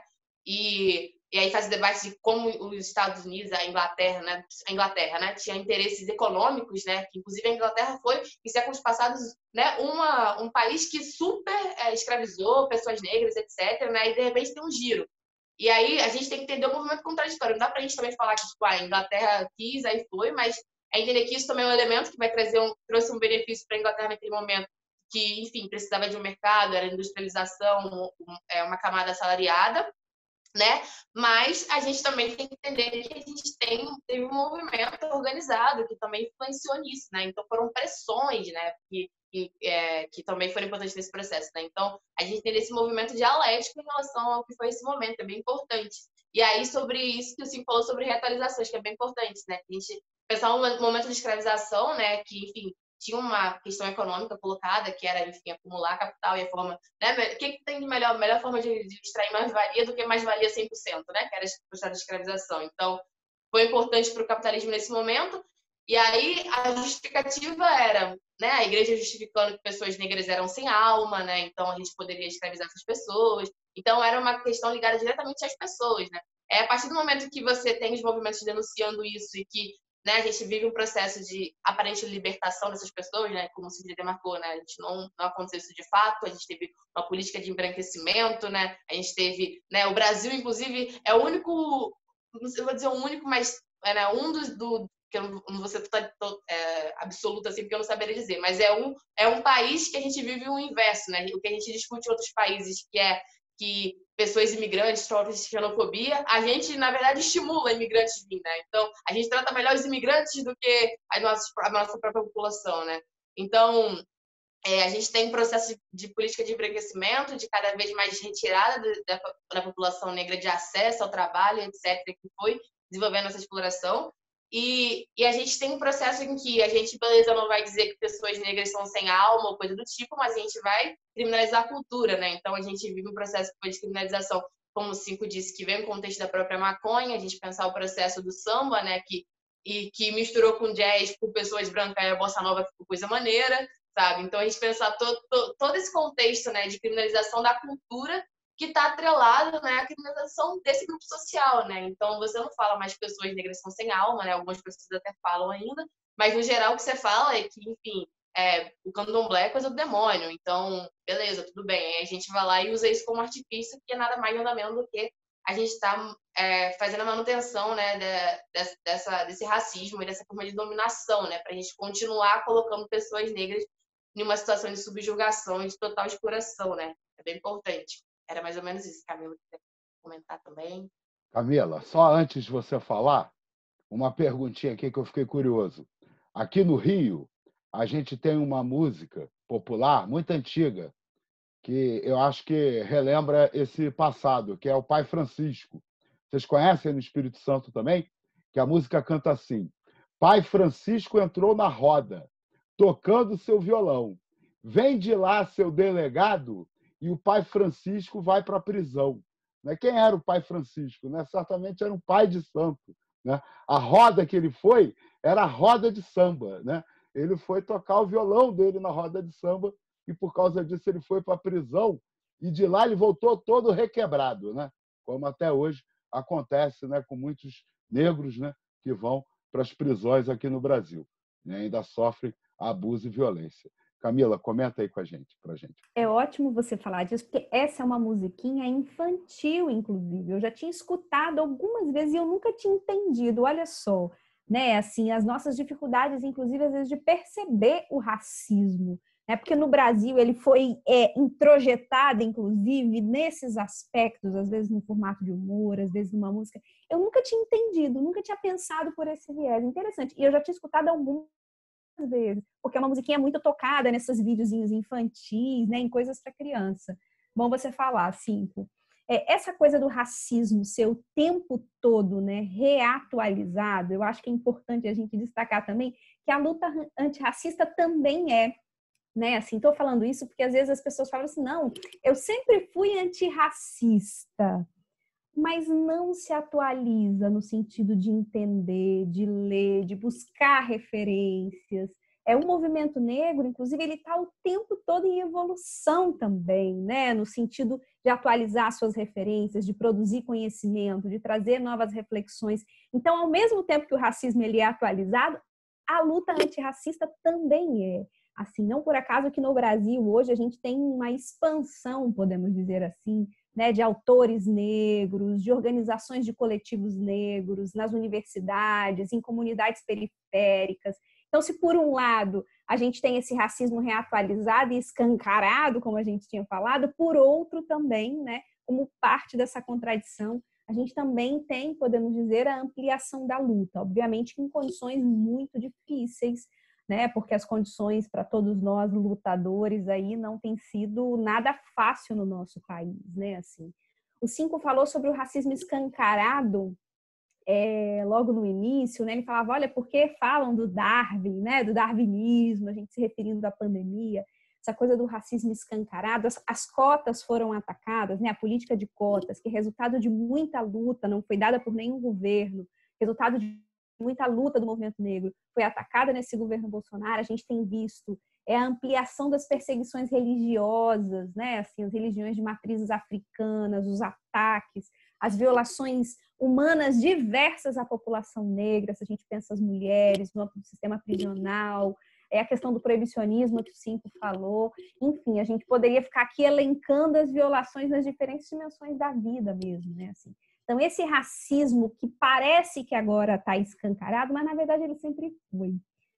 e E aí faz o debate de como os Estados Unidos, a Inglaterra, né, a Inglaterra, né, tinha interesses econômicos, né, que inclusive a Inglaterra foi, em séculos passados, né, uma, um país que super é, escravizou pessoas negras, etcétera, né, e de repente tem um giro. E aí a gente tem que entender o movimento contraditório. Não dá pra gente também falar que tipo, a Inglaterra quis, aí foi, mas é entender que isso também é um elemento que vai trazer um, trouxe um benefício para a Inglaterra naquele momento, que, enfim, precisava de um mercado, era industrialização, é uma camada assalariada, né? Mas a gente também tem que entender que a gente tem, teve um movimento organizado que também influenciou nisso, né? Então foram pressões, né? Que, que, é, que também foram importantes nesse processo, né? Então a gente tem esse movimento dialético em relação ao que foi esse momento, é bem importante. E aí sobre isso que o Sim falou sobre reatualizações, que é bem importante, né? A gente pensar um momento de escravização, né? Que, enfim, tinha uma questão econômica colocada, que era, enfim, acumular capital e a forma... Né? O que, que tem de melhor? A melhor forma de, de extrair mais-valia do que mais-valia cem por cento, né? Que era o processo de escravização. Então, foi importante para o capitalismo nesse momento. E aí, a justificativa era, né? A igreja justificando que pessoas negras eram sem alma, né? Então, a gente poderia escravizar essas pessoas. Então, era uma questão ligada diretamente às pessoas, né? É a partir do momento que você tem os movimentos denunciando isso e que, né, a gente vive um processo de aparente libertação dessas pessoas, né, como o Sidney demarcou, né, a gente não, não aconteceu isso de fato, a gente teve uma política de embranquecimento, né, a gente teve, né, o Brasil, inclusive, é o único, não sei, vou dizer o único, mas é, né, um dos, do, que eu não, não vou ser total, é, absoluto assim, porque eu não saberia dizer, mas é um, é um país que a gente vive o inverso, né, o que a gente discute em outros países, que é que pessoas imigrantes sofrem xenofobia, a gente, na verdade, estimula imigrantes a vir, né? Então, a gente trata melhor os imigrantes do que a nossa, a nossa própria população, né? Então, é, a gente tem um processo de, de política de embranquecimento, de cada vez mais retirada da, da população negra de acesso ao trabalho, etcétera, que foi desenvolvendo essa exploração. E, e a gente tem um processo em que a gente, beleza, não vai dizer que pessoas negras são sem alma ou coisa do tipo, mas a gente vai criminalizar a cultura, né? Então, a gente vive um processo de criminalização, como o Cinco disse, que vem no contexto da própria maconha, a gente pensar o processo do samba, né? Que, e que misturou com jazz, com pessoas brancas, e a bossa nova ficou coisa maneira, sabe? Então, a gente pensar todo, todo, todo esse contexto, né, de criminalização da cultura que está atrelado, né, à criminalização desse grupo social, né? Então, você não fala mais que pessoas negras são sem alma, né? Algumas pessoas até falam ainda, mas, no geral, o que você fala é que, enfim, é, o candomblé é coisa do demônio. Então, beleza, tudo bem. Aí a gente vai lá e usa isso como artifício, que é nada mais nada menos do que a gente está é, fazendo a manutenção, né, de, dessa, desse racismo e dessa forma de dominação, né? Para a gente continuar colocando pessoas negras em uma situação de subjugação e de total exploração, né? É bem importante. Era mais ou menos isso. Camila, quer comentar também? Camila, só antes de você falar, uma perguntinha aqui que eu fiquei curioso. Aqui no Rio, a gente tem uma música popular muito antiga, que eu acho que relembra esse passado, que é o Pai Francisco. Vocês conhecem no Espírito Santo também? Que a música canta assim: Pai Francisco entrou na roda, tocando seu violão. Vem de lá seu delegado e o Pai Francisco vai para a prisão. Quem era o Pai Francisco? Certamente era um pai de santo. A roda que ele foi era a roda de samba. Ele foi tocar o violão dele na roda de samba e, por causa disso, ele foi para a prisão e de lá ele voltou todo requebrado, como até hoje acontece com muitos negros que vão para as prisões aqui no Brasil. Ainda sofrem abuso e violência. Camila, comenta aí com a gente, pra gente. É ótimo você falar disso, porque essa é uma musiquinha infantil, inclusive. Eu já tinha escutado algumas vezes e eu nunca tinha entendido. Olha só, né? Assim, as nossas dificuldades, inclusive, às vezes, de perceber o racismo, né? Porque no Brasil ele foi é, introjetado, inclusive, nesses aspectos, às vezes no formato de humor, às vezes numa música. Eu nunca tinha entendido, nunca tinha pensado por esse viés. Interessante. E eu já tinha escutado algumas vezes, porque é uma musiquinha muito tocada nesses videozinhos infantis, né, em coisas para criança. Bom você falar, Cinco. É, essa coisa do racismo ser o tempo todo, né, reatualizado, eu acho que é importante a gente destacar também que a luta antirracista também é, né, assim, estou falando isso porque às vezes as pessoas falam assim, não, eu sempre fui antirracista, mas não se atualiza no sentido de entender, de ler, de buscar referências. É um movimento negro, inclusive, ele está o tempo todo em evolução também, né? No sentido de atualizar suas referências, de produzir conhecimento, de trazer novas reflexões. Então, ao mesmo tempo que o racismo ele é atualizado, a luta antirracista também é. Assim, não por acaso que no Brasil hoje a gente tem uma expansão, podemos dizer assim, né, de autores negros, de organizações de coletivos negros, nas universidades, em comunidades periféricas. Então, se por um lado a gente tem esse racismo reatualizado e escancarado, como a gente tinha falado, por outro também, né, como parte dessa contradição, a gente também tem, podemos dizer, a ampliação da luta, obviamente em condições muito difíceis, né? Porque as condições para todos nós lutadores aí não tem sido nada fácil no nosso país, né? Assim, o Cinco falou sobre o racismo escancarado é, logo no início, né? Ele falava, olha, por que falam do Darwin, né? Do darwinismo, a gente se referindo à pandemia, essa coisa do racismo escancarado, as, as cotas foram atacadas, né? A política de cotas, que é resultado de muita luta, não foi dada por nenhum governo, resultado de muita luta do movimento negro, foi atacada nesse governo Bolsonaro. A gente tem visto é a ampliação das perseguições religiosas, né? Assim, as religiões de matrizes africanas, os ataques, as violações humanas diversas à população negra, se a gente pensa as mulheres, no âmbito do sistema prisional, é a questão do proibicionismo que o Cinco falou. Enfim, a gente poderia ficar aqui elencando as violações nas diferentes dimensões da vida mesmo, né? Assim, então, esse racismo que parece que agora está escancarado, mas na verdade ele sempre foi.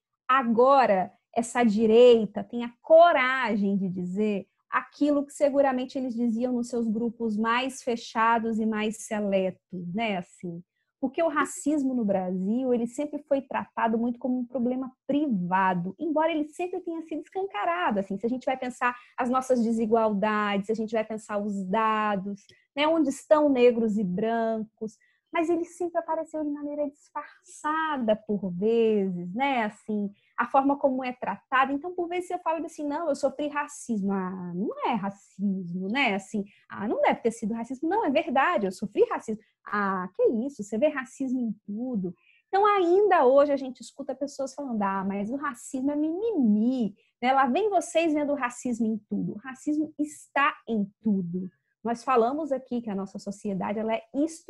Agora, essa direita tem a coragem de dizer aquilo que seguramente eles diziam nos seus grupos mais fechados e mais seletos, né? Assim, porque o racismo no Brasil, ele sempre foi tratado muito como um problema privado, embora ele sempre tenha sido escancarado. Assim, se a gente vai pensar as nossas desigualdades, se a gente vai pensar os dados, né, onde estão negros e brancos, mas ele sempre apareceu de maneira disfarçada por vezes, né? Assim, a forma como é tratado. Então, por vezes você fala assim, não, eu sofri racismo. Ah, não é racismo, né? Assim, ah, não deve ter sido racismo. Não, é verdade, eu sofri racismo. Ah, que isso, você vê racismo em tudo. Então, ainda hoje a gente escuta pessoas falando, ah, mas o racismo é mimimi, né? Lá vem vocês vendo o racismo em tudo. O racismo está em tudo. Nós falamos aqui que a nossa sociedade ela é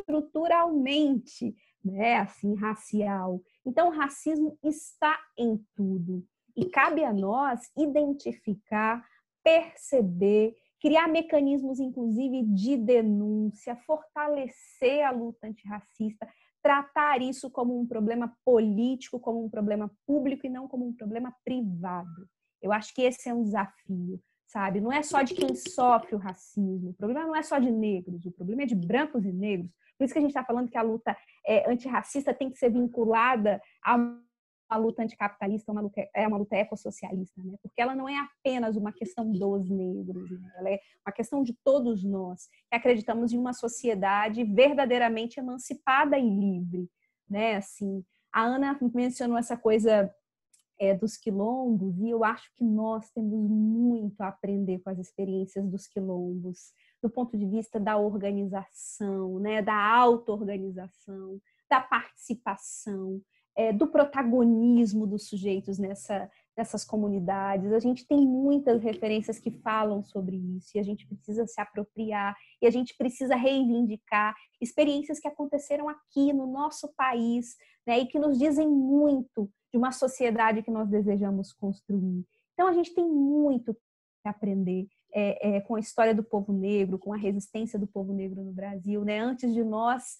estruturalmente, né, assim, racial. Então, o racismo está em tudo. E cabe a nós identificar, perceber, criar mecanismos, inclusive, de denúncia, fortalecer a luta antirracista, tratar isso como um problema político, como um problema público e não como um problema privado. Eu acho que esse é um desafio. Sabe? Não é só de quem sofre o racismo, o problema não é só de negros, o problema é de brancos e negros. Por isso que a gente está falando que a luta é, antirracista tem que ser vinculada a uma luta anticapitalista, uma luta, é uma luta ecossocialista, né? Porque ela não é apenas uma questão dos negros, né? Ela é uma questão de todos nós, que acreditamos em uma sociedade verdadeiramente emancipada e livre, né? Assim, a Ana mencionou essa coisa É, dos quilombos, e eu acho que nós temos muito a aprender com as experiências dos quilombos, do ponto de vista da organização, né, da auto-organização, da participação, é, do protagonismo dos sujeitos nessa, nessas comunidades. A gente tem muitas referências que falam sobre isso e a gente precisa se apropriar e a gente precisa reivindicar experiências que aconteceram aqui no nosso país, né, e que nos dizem muito de uma sociedade que nós desejamos construir. Então, a gente tem muito que aprender é, é, com a história do povo negro, com a resistência do povo negro no Brasil, né? Antes de nós,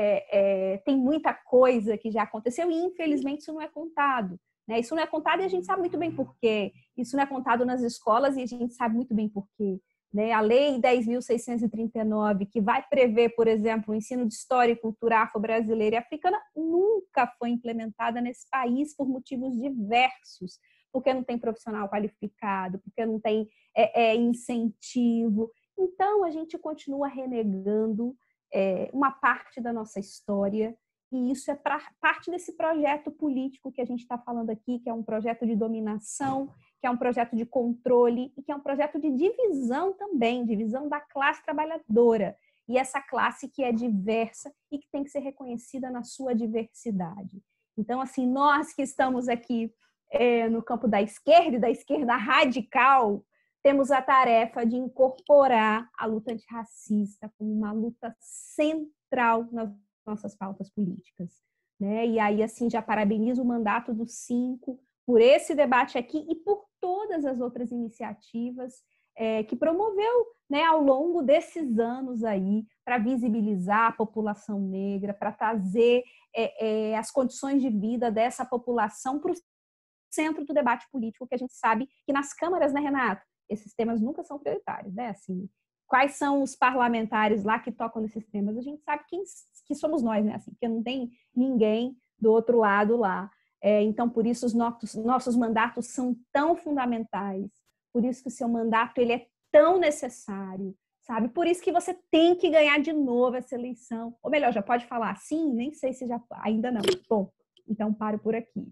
é, é, tem muita coisa que já aconteceu e, infelizmente, isso não é contado. Né? Isso não é contado e a gente sabe muito bem por quê. Isso não é contado nas escolas e a gente sabe muito bem por quê. Né? A Lei dez mil seiscentos e trinta e nove, que vai prever, por exemplo, o ensino de história e cultura afro-brasileira e africana, nunca foi implementada nesse país por motivos diversos. Porque não tem profissional qualificado, porque não tem é, é, incentivo. Então, a gente continua renegando é, uma parte da nossa história. E isso é pra, parte desse projeto político que a gente está falando aqui, que é um projeto de dominação, que é um projeto de controle e que é um projeto de divisão também, divisão da classe trabalhadora. E essa classe que é diversa e que tem que ser reconhecida na sua diversidade. Então, assim, nós que estamos aqui é, no campo da esquerda e da esquerda radical, temos a tarefa de incorporar a luta antirracista como uma luta central nas nossas pautas políticas. Né? E aí, assim, já parabenizo o mandato dos cinco por esse debate aqui e por todas as outras iniciativas é, que promoveu, né, ao longo desses anos aí, para visibilizar a população negra, para trazer é, é, as condições de vida dessa população para o centro do debate político, que a gente sabe que nas câmaras, né, Renato, esses temas nunca são prioritários, né? Assim, quais são os parlamentares lá que tocam nesses temas? A gente sabe quem que somos nós, né? Assim, porque não tem ninguém do outro lado lá. É, então, por isso, os nossos, nossos mandatos são tão fundamentais. Por isso que o seu mandato ele é tão necessário, sabe? Por isso que você tem que ganhar de novo essa eleição. Ou melhor, já pode falar sim? Nem sei se já... Ainda não. Bom, então paro por aqui.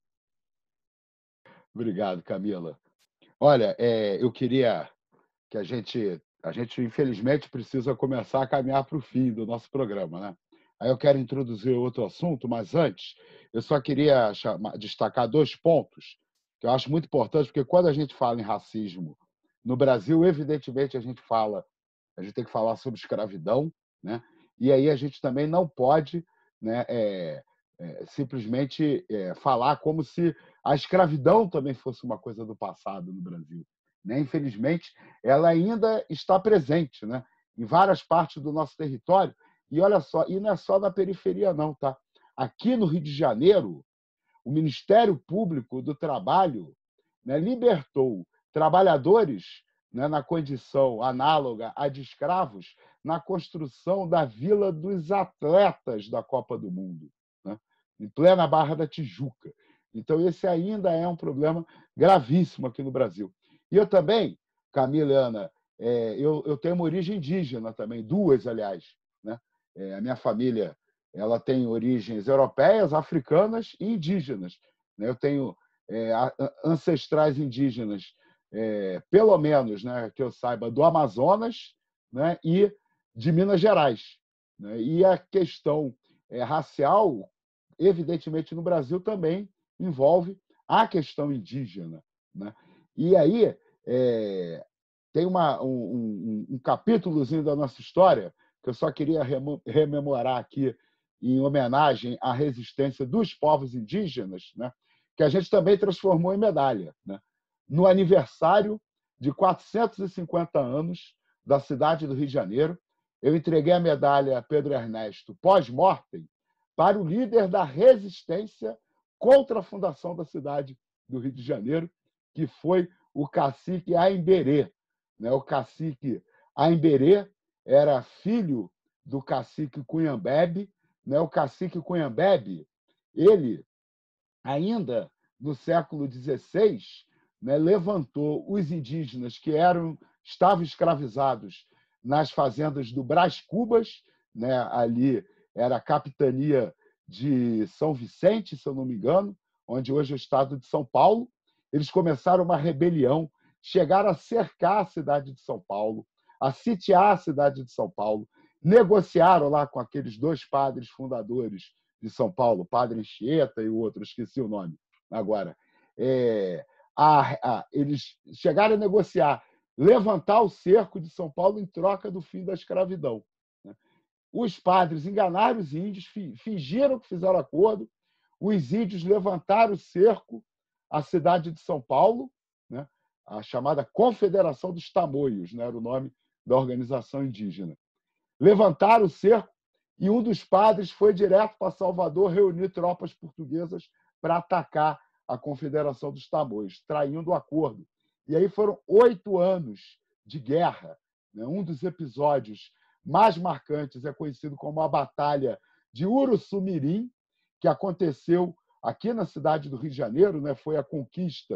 Obrigado, Camila. Olha, é, eu queria que a gente, a gente, infelizmente, precisa começar a caminhar para o fim do nosso programa, né? Aí eu quero introduzir outro assunto, mas antes, eu só queria chamar, destacar dois pontos que eu acho muito importantes, porque quando a gente fala em racismo no Brasil, evidentemente, a gente fala, a gente tem que falar sobre escravidão, né? E aí a gente também não pode, né, é, é, simplesmente é, falar como se a escravidão também fosse uma coisa do passado no Brasil. Né? Infelizmente, ela ainda está presente, né, em várias partes do nosso território. E olha só, e não é só na periferia, não, tá? Aqui no Rio de Janeiro, o Ministério Público do Trabalho, né, libertou trabalhadores, né, na condição análoga à de escravos na construção da Vila dos Atletas da Copa do Mundo, né, em plena Barra da Tijuca. Então, esse ainda é um problema gravíssimo aqui no Brasil. E eu também, Camila e Ana, é, eu, eu tenho uma origem indígena também, duas, aliás. Né? É, a minha família ela tem origens europeias, africanas e indígenas. Né? Eu tenho é, ancestrais indígenas, é, pelo menos, né, que eu saiba, do Amazonas, né, e de Minas Gerais. Né? E a questão é, racial, evidentemente, no Brasil também envolve a questão indígena. Né? E aí é, tem uma, um, um, um capítulozinho da nossa história que eu só queria rememorar aqui em homenagem à resistência dos povos indígenas, né? Que a gente também transformou em medalha. Né? No aniversário de quatrocentos e cinquenta anos da cidade do Rio de Janeiro, eu entreguei a medalha Pedro Ernesto pós-mortem para o líder da resistência contra a fundação da cidade do Rio de Janeiro, que foi o cacique Aimberê. O cacique Aimberê era filho do cacique Cunhambebe. O cacique Cunhambebe, ele, ainda no século dezesseis, levantou os indígenas que eram, estavam escravizados nas fazendas do Brás Cubas, ali era a capitania de São Vicente, se eu não me engano, onde hoje é o estado de São Paulo. Eles começaram uma rebelião, chegaram a cercar a cidade de São Paulo, a sitiar a cidade de São Paulo, negociaram lá com aqueles dois padres fundadores de São Paulo, o padre Anchieta e o outro, esqueci o nome agora, é, a, a, eles chegaram a negociar levantar o cerco de São Paulo em troca do fim da escravidão. Os padres enganaram os índios, fingiram que fizeram acordo, os índios levantaram o cerco à cidade de São Paulo, né? A chamada Confederação dos Tamoios, né? Era o nome da organização indígena. Levantaram o cerco e um dos padres foi direto para Salvador reunir tropas portuguesas para atacar a Confederação dos Tamoios, traindo o acordo. E aí foram oito anos de guerra. Né? Um dos episódios mais marcantes é conhecido como a Batalha de Uruçumirim, que aconteceu aqui na cidade do Rio de Janeiro, né? Foi a conquista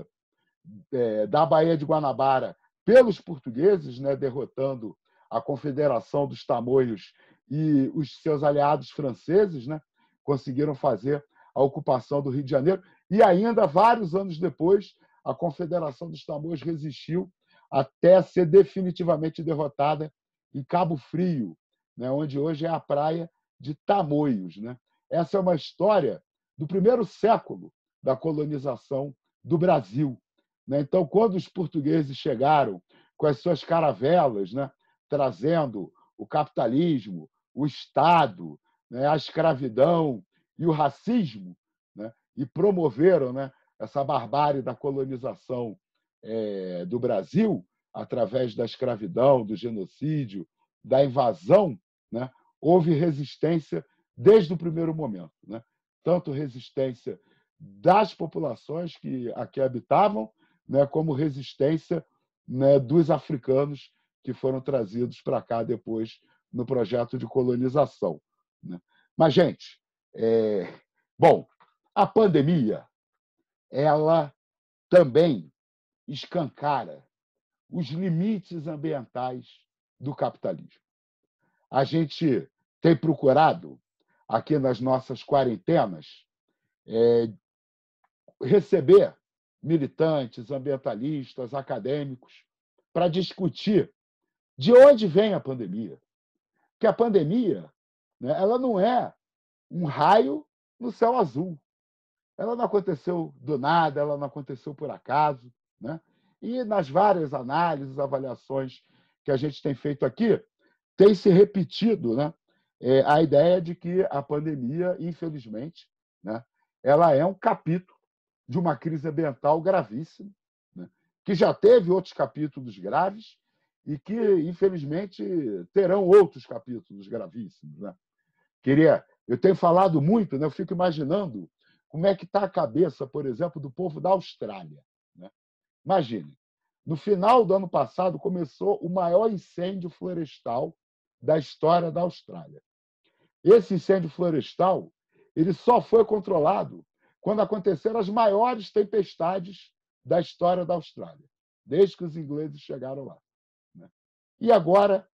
é, da Baía de Guanabara pelos portugueses, né? Derrotando a Confederação dos Tamoios e os seus aliados franceses, né? Conseguiram fazer a ocupação do Rio de Janeiro. E ainda, vários anos depois, a Confederação dos Tamoios resistiu até ser definitivamente derrotada em Cabo Frio, né, onde hoje é a praia de Tamoios. Né? Essa é uma história do primeiro século da colonização do Brasil. Né? Então, quando os portugueses chegaram com as suas caravelas, né, trazendo o capitalismo, o Estado, né, a escravidão e o racismo, né, e promoveram, né, essa barbárie da colonização é, do Brasil, através da escravidão, do genocídio, da invasão, né, houve resistência desde o primeiro momento. Né? Tanto resistência das populações que aqui habitavam, né, como resistência, né, dos africanos que foram trazidos para cá depois no projeto de colonização. Né? Mas, gente, é... bom, a pandemia ela também escancara os limites ambientais do capitalismo. A gente tem procurado, aqui nas nossas quarentenas, é, receber militantes, ambientalistas, acadêmicos, para discutir de onde vem a pandemia. Porque a pandemia, né, ela não é um raio no céu azul. Ela não aconteceu do nada, ela não aconteceu por acaso. Né? E nas várias análises, avaliações que a gente tem feito aqui, tem se repetido, né, é, a ideia de que a pandemia, infelizmente, né, ela é um capítulo de uma crise ambiental gravíssima, né, que já teve outros capítulos graves e que, infelizmente, terão outros capítulos gravíssimos. Né? Queria, eu tenho falado muito, né, eu fico imaginando como é que está a cabeça, por exemplo, do povo da Austrália. Né? Imagine, no final do ano passado começou o maior incêndio florestal da história da Austrália. Esse incêndio florestal ele só foi controlado quando aconteceram as maiores tempestades da história da Austrália, desde que os ingleses chegaram lá. Né? E agora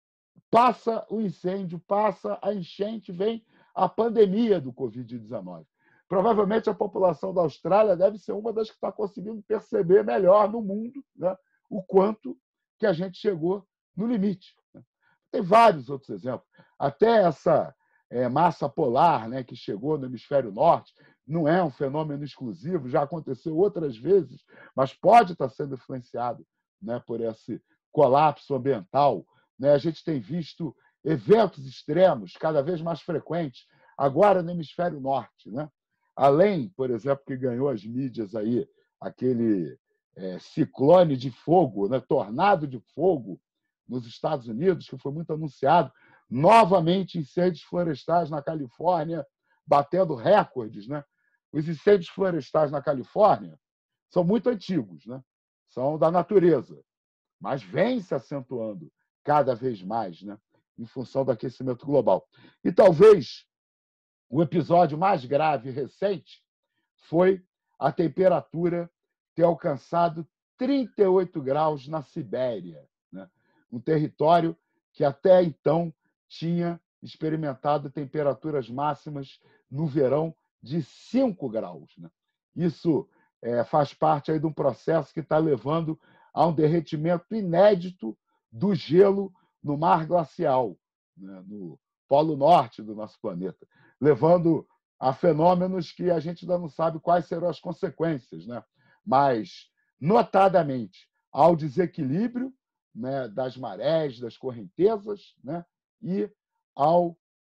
passa o incêndio, passa a enchente, vem a pandemia do covid dezenove. Provavelmente a população da Austrália deve ser uma das que está conseguindo perceber melhor no mundo, né, o quanto que a gente chegou no limite. Né? Tem vários outros exemplos. Até essa é, massa polar, né, que chegou no hemisfério norte não é um fenômeno exclusivo, já aconteceu outras vezes, mas pode estar sendo influenciado, né, por esse colapso ambiental. Né? A gente tem visto eventos extremos cada vez mais frequentes agora no hemisfério norte. Né? Além, por exemplo, que ganhou as mídias aí, aquele é, ciclone de fogo, né? tornado de fogo nos Estados Unidos, que foi muito anunciado, novamente incêndios florestais na Califórnia, batendo recordes. Né? Os incêndios florestais na Califórnia são muito antigos, né? São da natureza, mas vêm se acentuando cada vez mais, né? Em função do aquecimento global. E talvez o episódio mais grave recente foi a temperatura ter alcançado trinta e oito graus na Sibéria, né? Um território que até então tinha experimentado temperaturas máximas no verão de cinco graus. Né? Isso é, faz parte aí de um processo que está levando a um derretimento inédito do gelo no mar glacial, né? No Polo Norte do nosso planeta, levando a fenômenos que a gente ainda não sabe quais serão as consequências. Né? mas, notadamente, ao desequilíbrio, né, das marés, das correntezas, né, e ao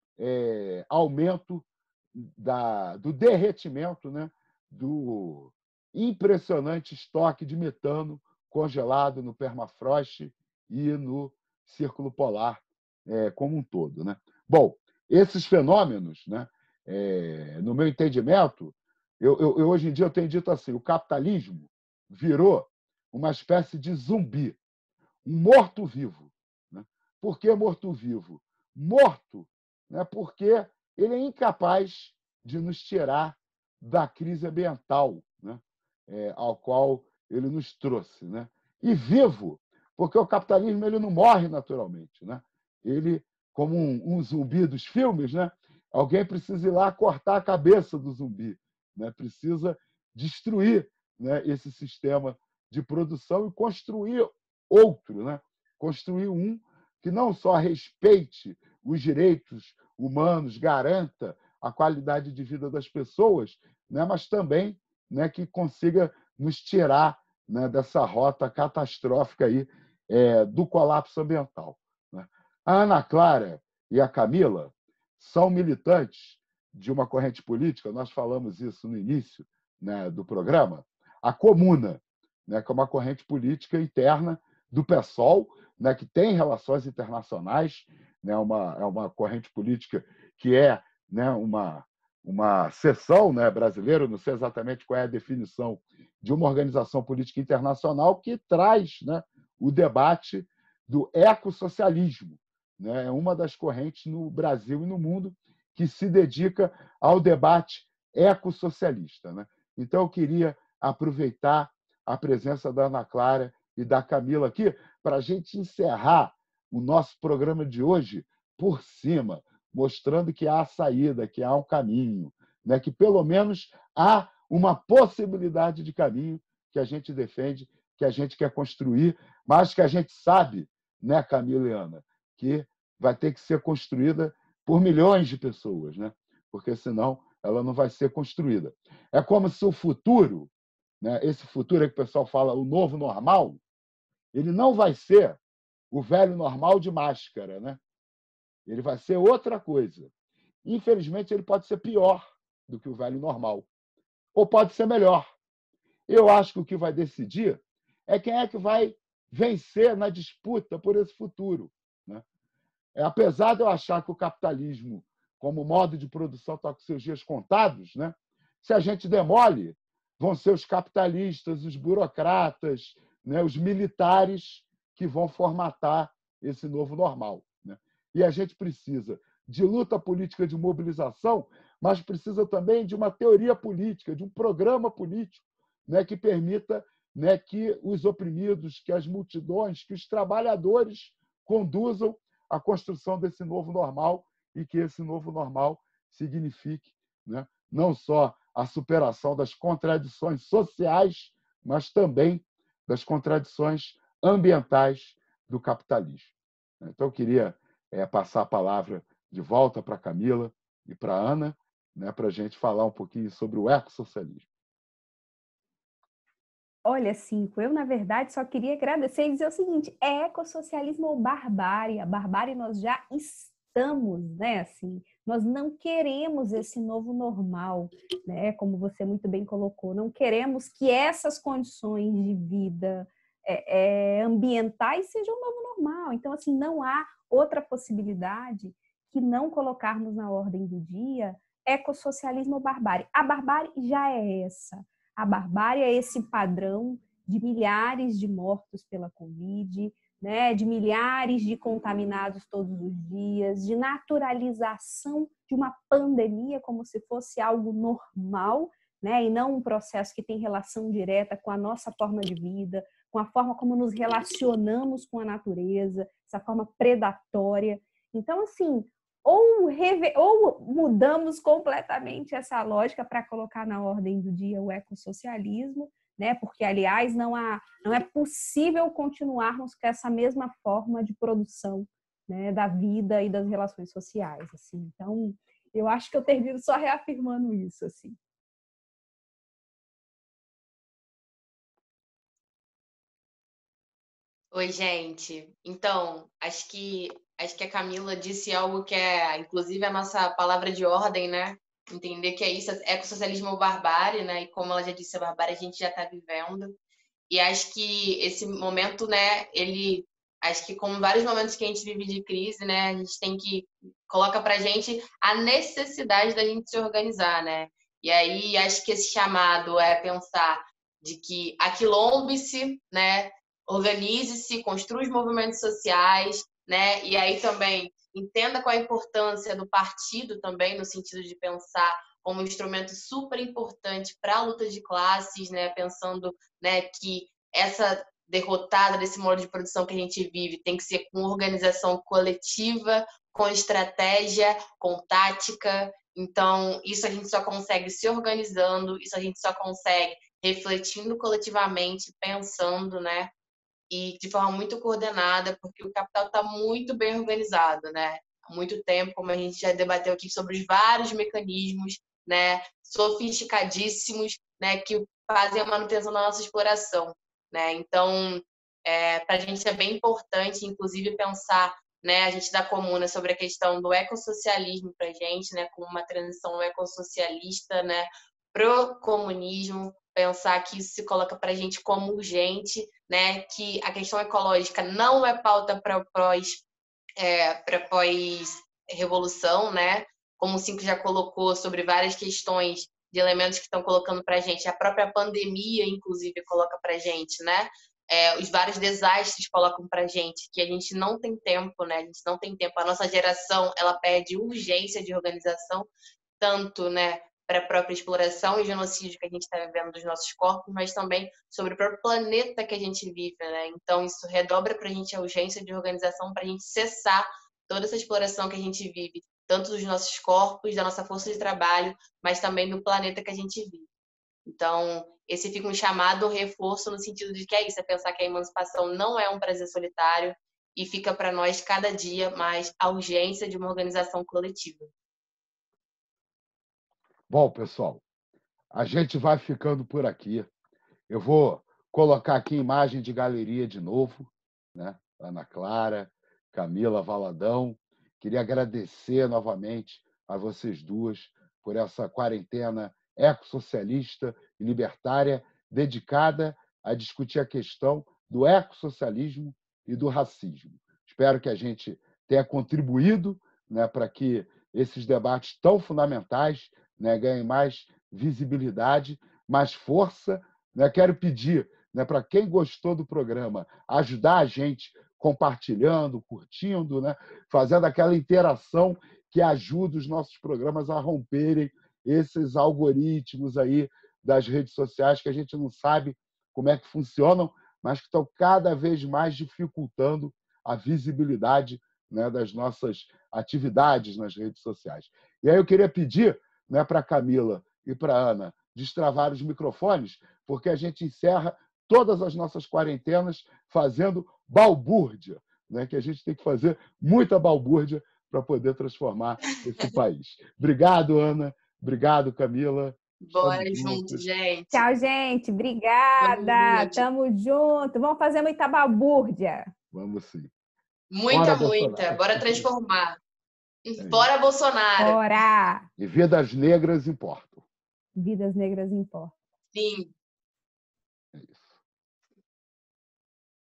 é, aumento da, do derretimento, né, do impressionante estoque de metano congelado no permafrost e no círculo polar é, como um todo, né? Bom, esses fenômenos, né, é, no meu entendimento, eu, eu, eu, hoje em dia eu tenho dito assim, o capitalismo virou uma espécie de zumbi, um morto-vivo. Né? Por que morto-vivo? Morto, né, porque ele é incapaz de nos tirar da crise ambiental, né, é, ao qual ele nos trouxe. Né? E vivo, porque o capitalismo ele não morre naturalmente. Né? Ele, como um, um zumbi dos filmes, né, alguém precisa ir lá cortar a cabeça do zumbi, né? Precisa destruir, né, esse sistema de produção e construir outro, né? Construir um que não só respeite os direitos humanos, garanta a qualidade de vida das pessoas, né? Mas também, né, que consiga nos tirar, né, dessa rota catastrófica aí, é, do colapso ambiental. Né? A Ana Clara e a Camila são militantes de uma corrente política, nós falamos isso no início, né, do programa, a Comuna, né, que é uma corrente política interna do PSOL, né, que tem relações internacionais, né, uma, é uma corrente política que é, né, uma, uma seção, né, brasileira, não sei exatamente qual é a definição de uma organização política internacional que traz, né, o debate do ecossocialismo. Né, é uma das correntes no Brasil e no mundo que se dedica ao debate ecossocialista. Né? Então, eu queria aproveitar a presença da Ana Clara e da Camila aqui para a gente encerrar o nosso programa de hoje por cima, mostrando que há saída, que há um caminho, né? Que pelo menos há uma possibilidade de caminho que a gente defende, que a gente quer construir, mas que a gente sabe, né, Camila e Ana, que vai ter que ser construída por milhões de pessoas, né? Porque senão ela não vai ser construída. É como se o futuro, né, esse futuro que o pessoal fala, o novo normal, ele não vai ser o velho normal de máscara, né? Ele vai ser outra coisa. Infelizmente, ele pode ser pior do que o velho normal, ou pode ser melhor. Eu acho que o que vai decidir é quem é que vai vencer na disputa por esse futuro. Né? É, apesar de eu achar que o capitalismo, como modo de produção, está com seus dias contados, né? Se a gente demole, vão ser os capitalistas, os burocratas, né? Os militares que vão formatar esse novo normal. Né? E a gente precisa de luta política, de mobilização, mas precisa também de uma teoria política, de um programa político, né? Que permita, né, que os oprimidos, que as multidões, que os trabalhadores conduzam a construção desse novo normal e que esse novo normal signifique, né, não só a superação das contradições sociais, mas também das contradições ambientais do capitalismo. Então, eu queria é, passar a palavra de volta para a Camila e para a Ana, né, para a gente falar um pouquinho sobre o ecossocialismo. Olha, Cinco, eu, na verdade, só queria agradecer e dizer o seguinte, é ecossocialismo ou barbárie? A barbárie nós já estamos, né? Assim, nós não queremos esse novo normal, né? Como você muito bem colocou, não queremos que essas condições de vida é, é, ambientais sejam o novo normal. Então, assim, não há outra possibilidade que não colocarmos na ordem do dia ecossocialismo ou barbárie. A barbárie já é essa. A barbárie é esse padrão de milhares de mortos pela Covid, né, de milhares de contaminados todos os dias, de naturalização de uma pandemia como se fosse algo normal, né, e não um processo que tem relação direta com a nossa forma de vida, com a forma como nos relacionamos com a natureza, essa forma predatória. Então, assim, Ou, reve... ou mudamos completamente essa lógica para colocar na ordem do dia o ecossocialismo, né? Porque, aliás, não, há... não é possível continuarmos com essa mesma forma de produção, né, da vida e das relações sociais. Assim. Então, eu acho que eu termino só reafirmando isso. Assim. Oi, gente. Então, acho que acho que a Camila disse algo que é, inclusive, a nossa palavra de ordem, né? Entender que é isso, ecossocialismo ou barbárie, né? E como ela já disse, a barbárie a gente já está vivendo. E acho que esse momento, né, ele, acho que como vários momentos que a gente vive de crise, né, a gente tem que, coloca pra gente a necessidade da gente se organizar, né? E aí acho que esse chamado é pensar de que aquilombe-se, né, organize-se, construa os movimentos sociais, né? E aí também entenda qual a importância do partido também, no sentido de pensar como um instrumento super importante para a luta de classes, né? Pensando, né, que essa derrotada desse modo de produção que a gente vive tem que ser com organização coletiva, com estratégia, com tática. Então, isso a gente só consegue se organizando, isso a gente só consegue refletindo coletivamente, pensando, né? E de forma muito coordenada, porque o capital está muito bem organizado, né? Há muito tempo, como a gente já debateu aqui sobre os vários mecanismos, né, sofisticadíssimos, né, que fazem a manutenção da nossa exploração, né? Então, é, para a gente é bem importante, inclusive, pensar, né, a gente da Comuna sobre a questão do ecossocialismo para a gente, né, como uma transição ecossocialista, né, pro comunismo, pensar que isso se coloca para a gente como urgente, né, que a questão ecológica não é pauta para pós, é, para pós-revolução, né, como o Cinco já colocou sobre várias questões de elementos que estão colocando para a gente, a própria pandemia, inclusive, coloca para a gente, né, é, os vários desastres colocam para a gente, que a gente não tem tempo, né, a gente não tem tempo, a nossa geração, ela pede urgência de organização, tanto, né, para a própria exploração e genocídio que a gente está vivendo dos nossos corpos, mas também sobre o próprio planeta que a gente vive, né? Então, isso redobra para a gente a urgência de organização para a gente cessar toda essa exploração que a gente vive, tanto dos nossos corpos, da nossa força de trabalho, mas também do planeta que a gente vive. Então, esse fica um chamado, um reforço no sentido de que é isso, é pensar que a emancipação não é um prazer solitário e fica para nós cada dia mais a urgência de uma organização coletiva. Bom, pessoal, a gente vai ficando por aqui. Eu vou colocar aqui imagem de galeria de novo, né? Ana Clara, Camila Valadão. Queria agradecer novamente a vocês duas por essa quarentena ecossocialista e libertária dedicada a discutir a questão do ecossocialismo e do racismo. Espero que a gente tenha contribuído, né, para que esses debates tão fundamentais, né, ganhem mais visibilidade, mais força. Né? Quero pedir, né, para quem gostou do programa ajudar a gente compartilhando, curtindo, né, fazendo aquela interação que ajuda os nossos programas a romperem esses algoritmos aí das redes sociais que a gente não sabe como é que funcionam, mas que estão cada vez mais dificultando a visibilidade, né, das nossas atividades nas redes sociais. E aí eu queria pedir, né, para a Camila e para a Ana destravar os microfones, porque a gente encerra todas as nossas quarentenas fazendo balbúrdia, né, que a gente tem que fazer muita balbúrdia para poder transformar esse país. Obrigado, Ana. Obrigado, Camila. Bora Estamos junto, juntos. gente. Tchau, gente. Obrigada. Tamo junto. Vamos fazer muita balbúrdia. Vamos sim. Muita, Bora, muita. Bolsonaro. Bora transformar. É Bora, Bolsonaro. Bora. E vidas negras importam. Vidas negras importam. Sim.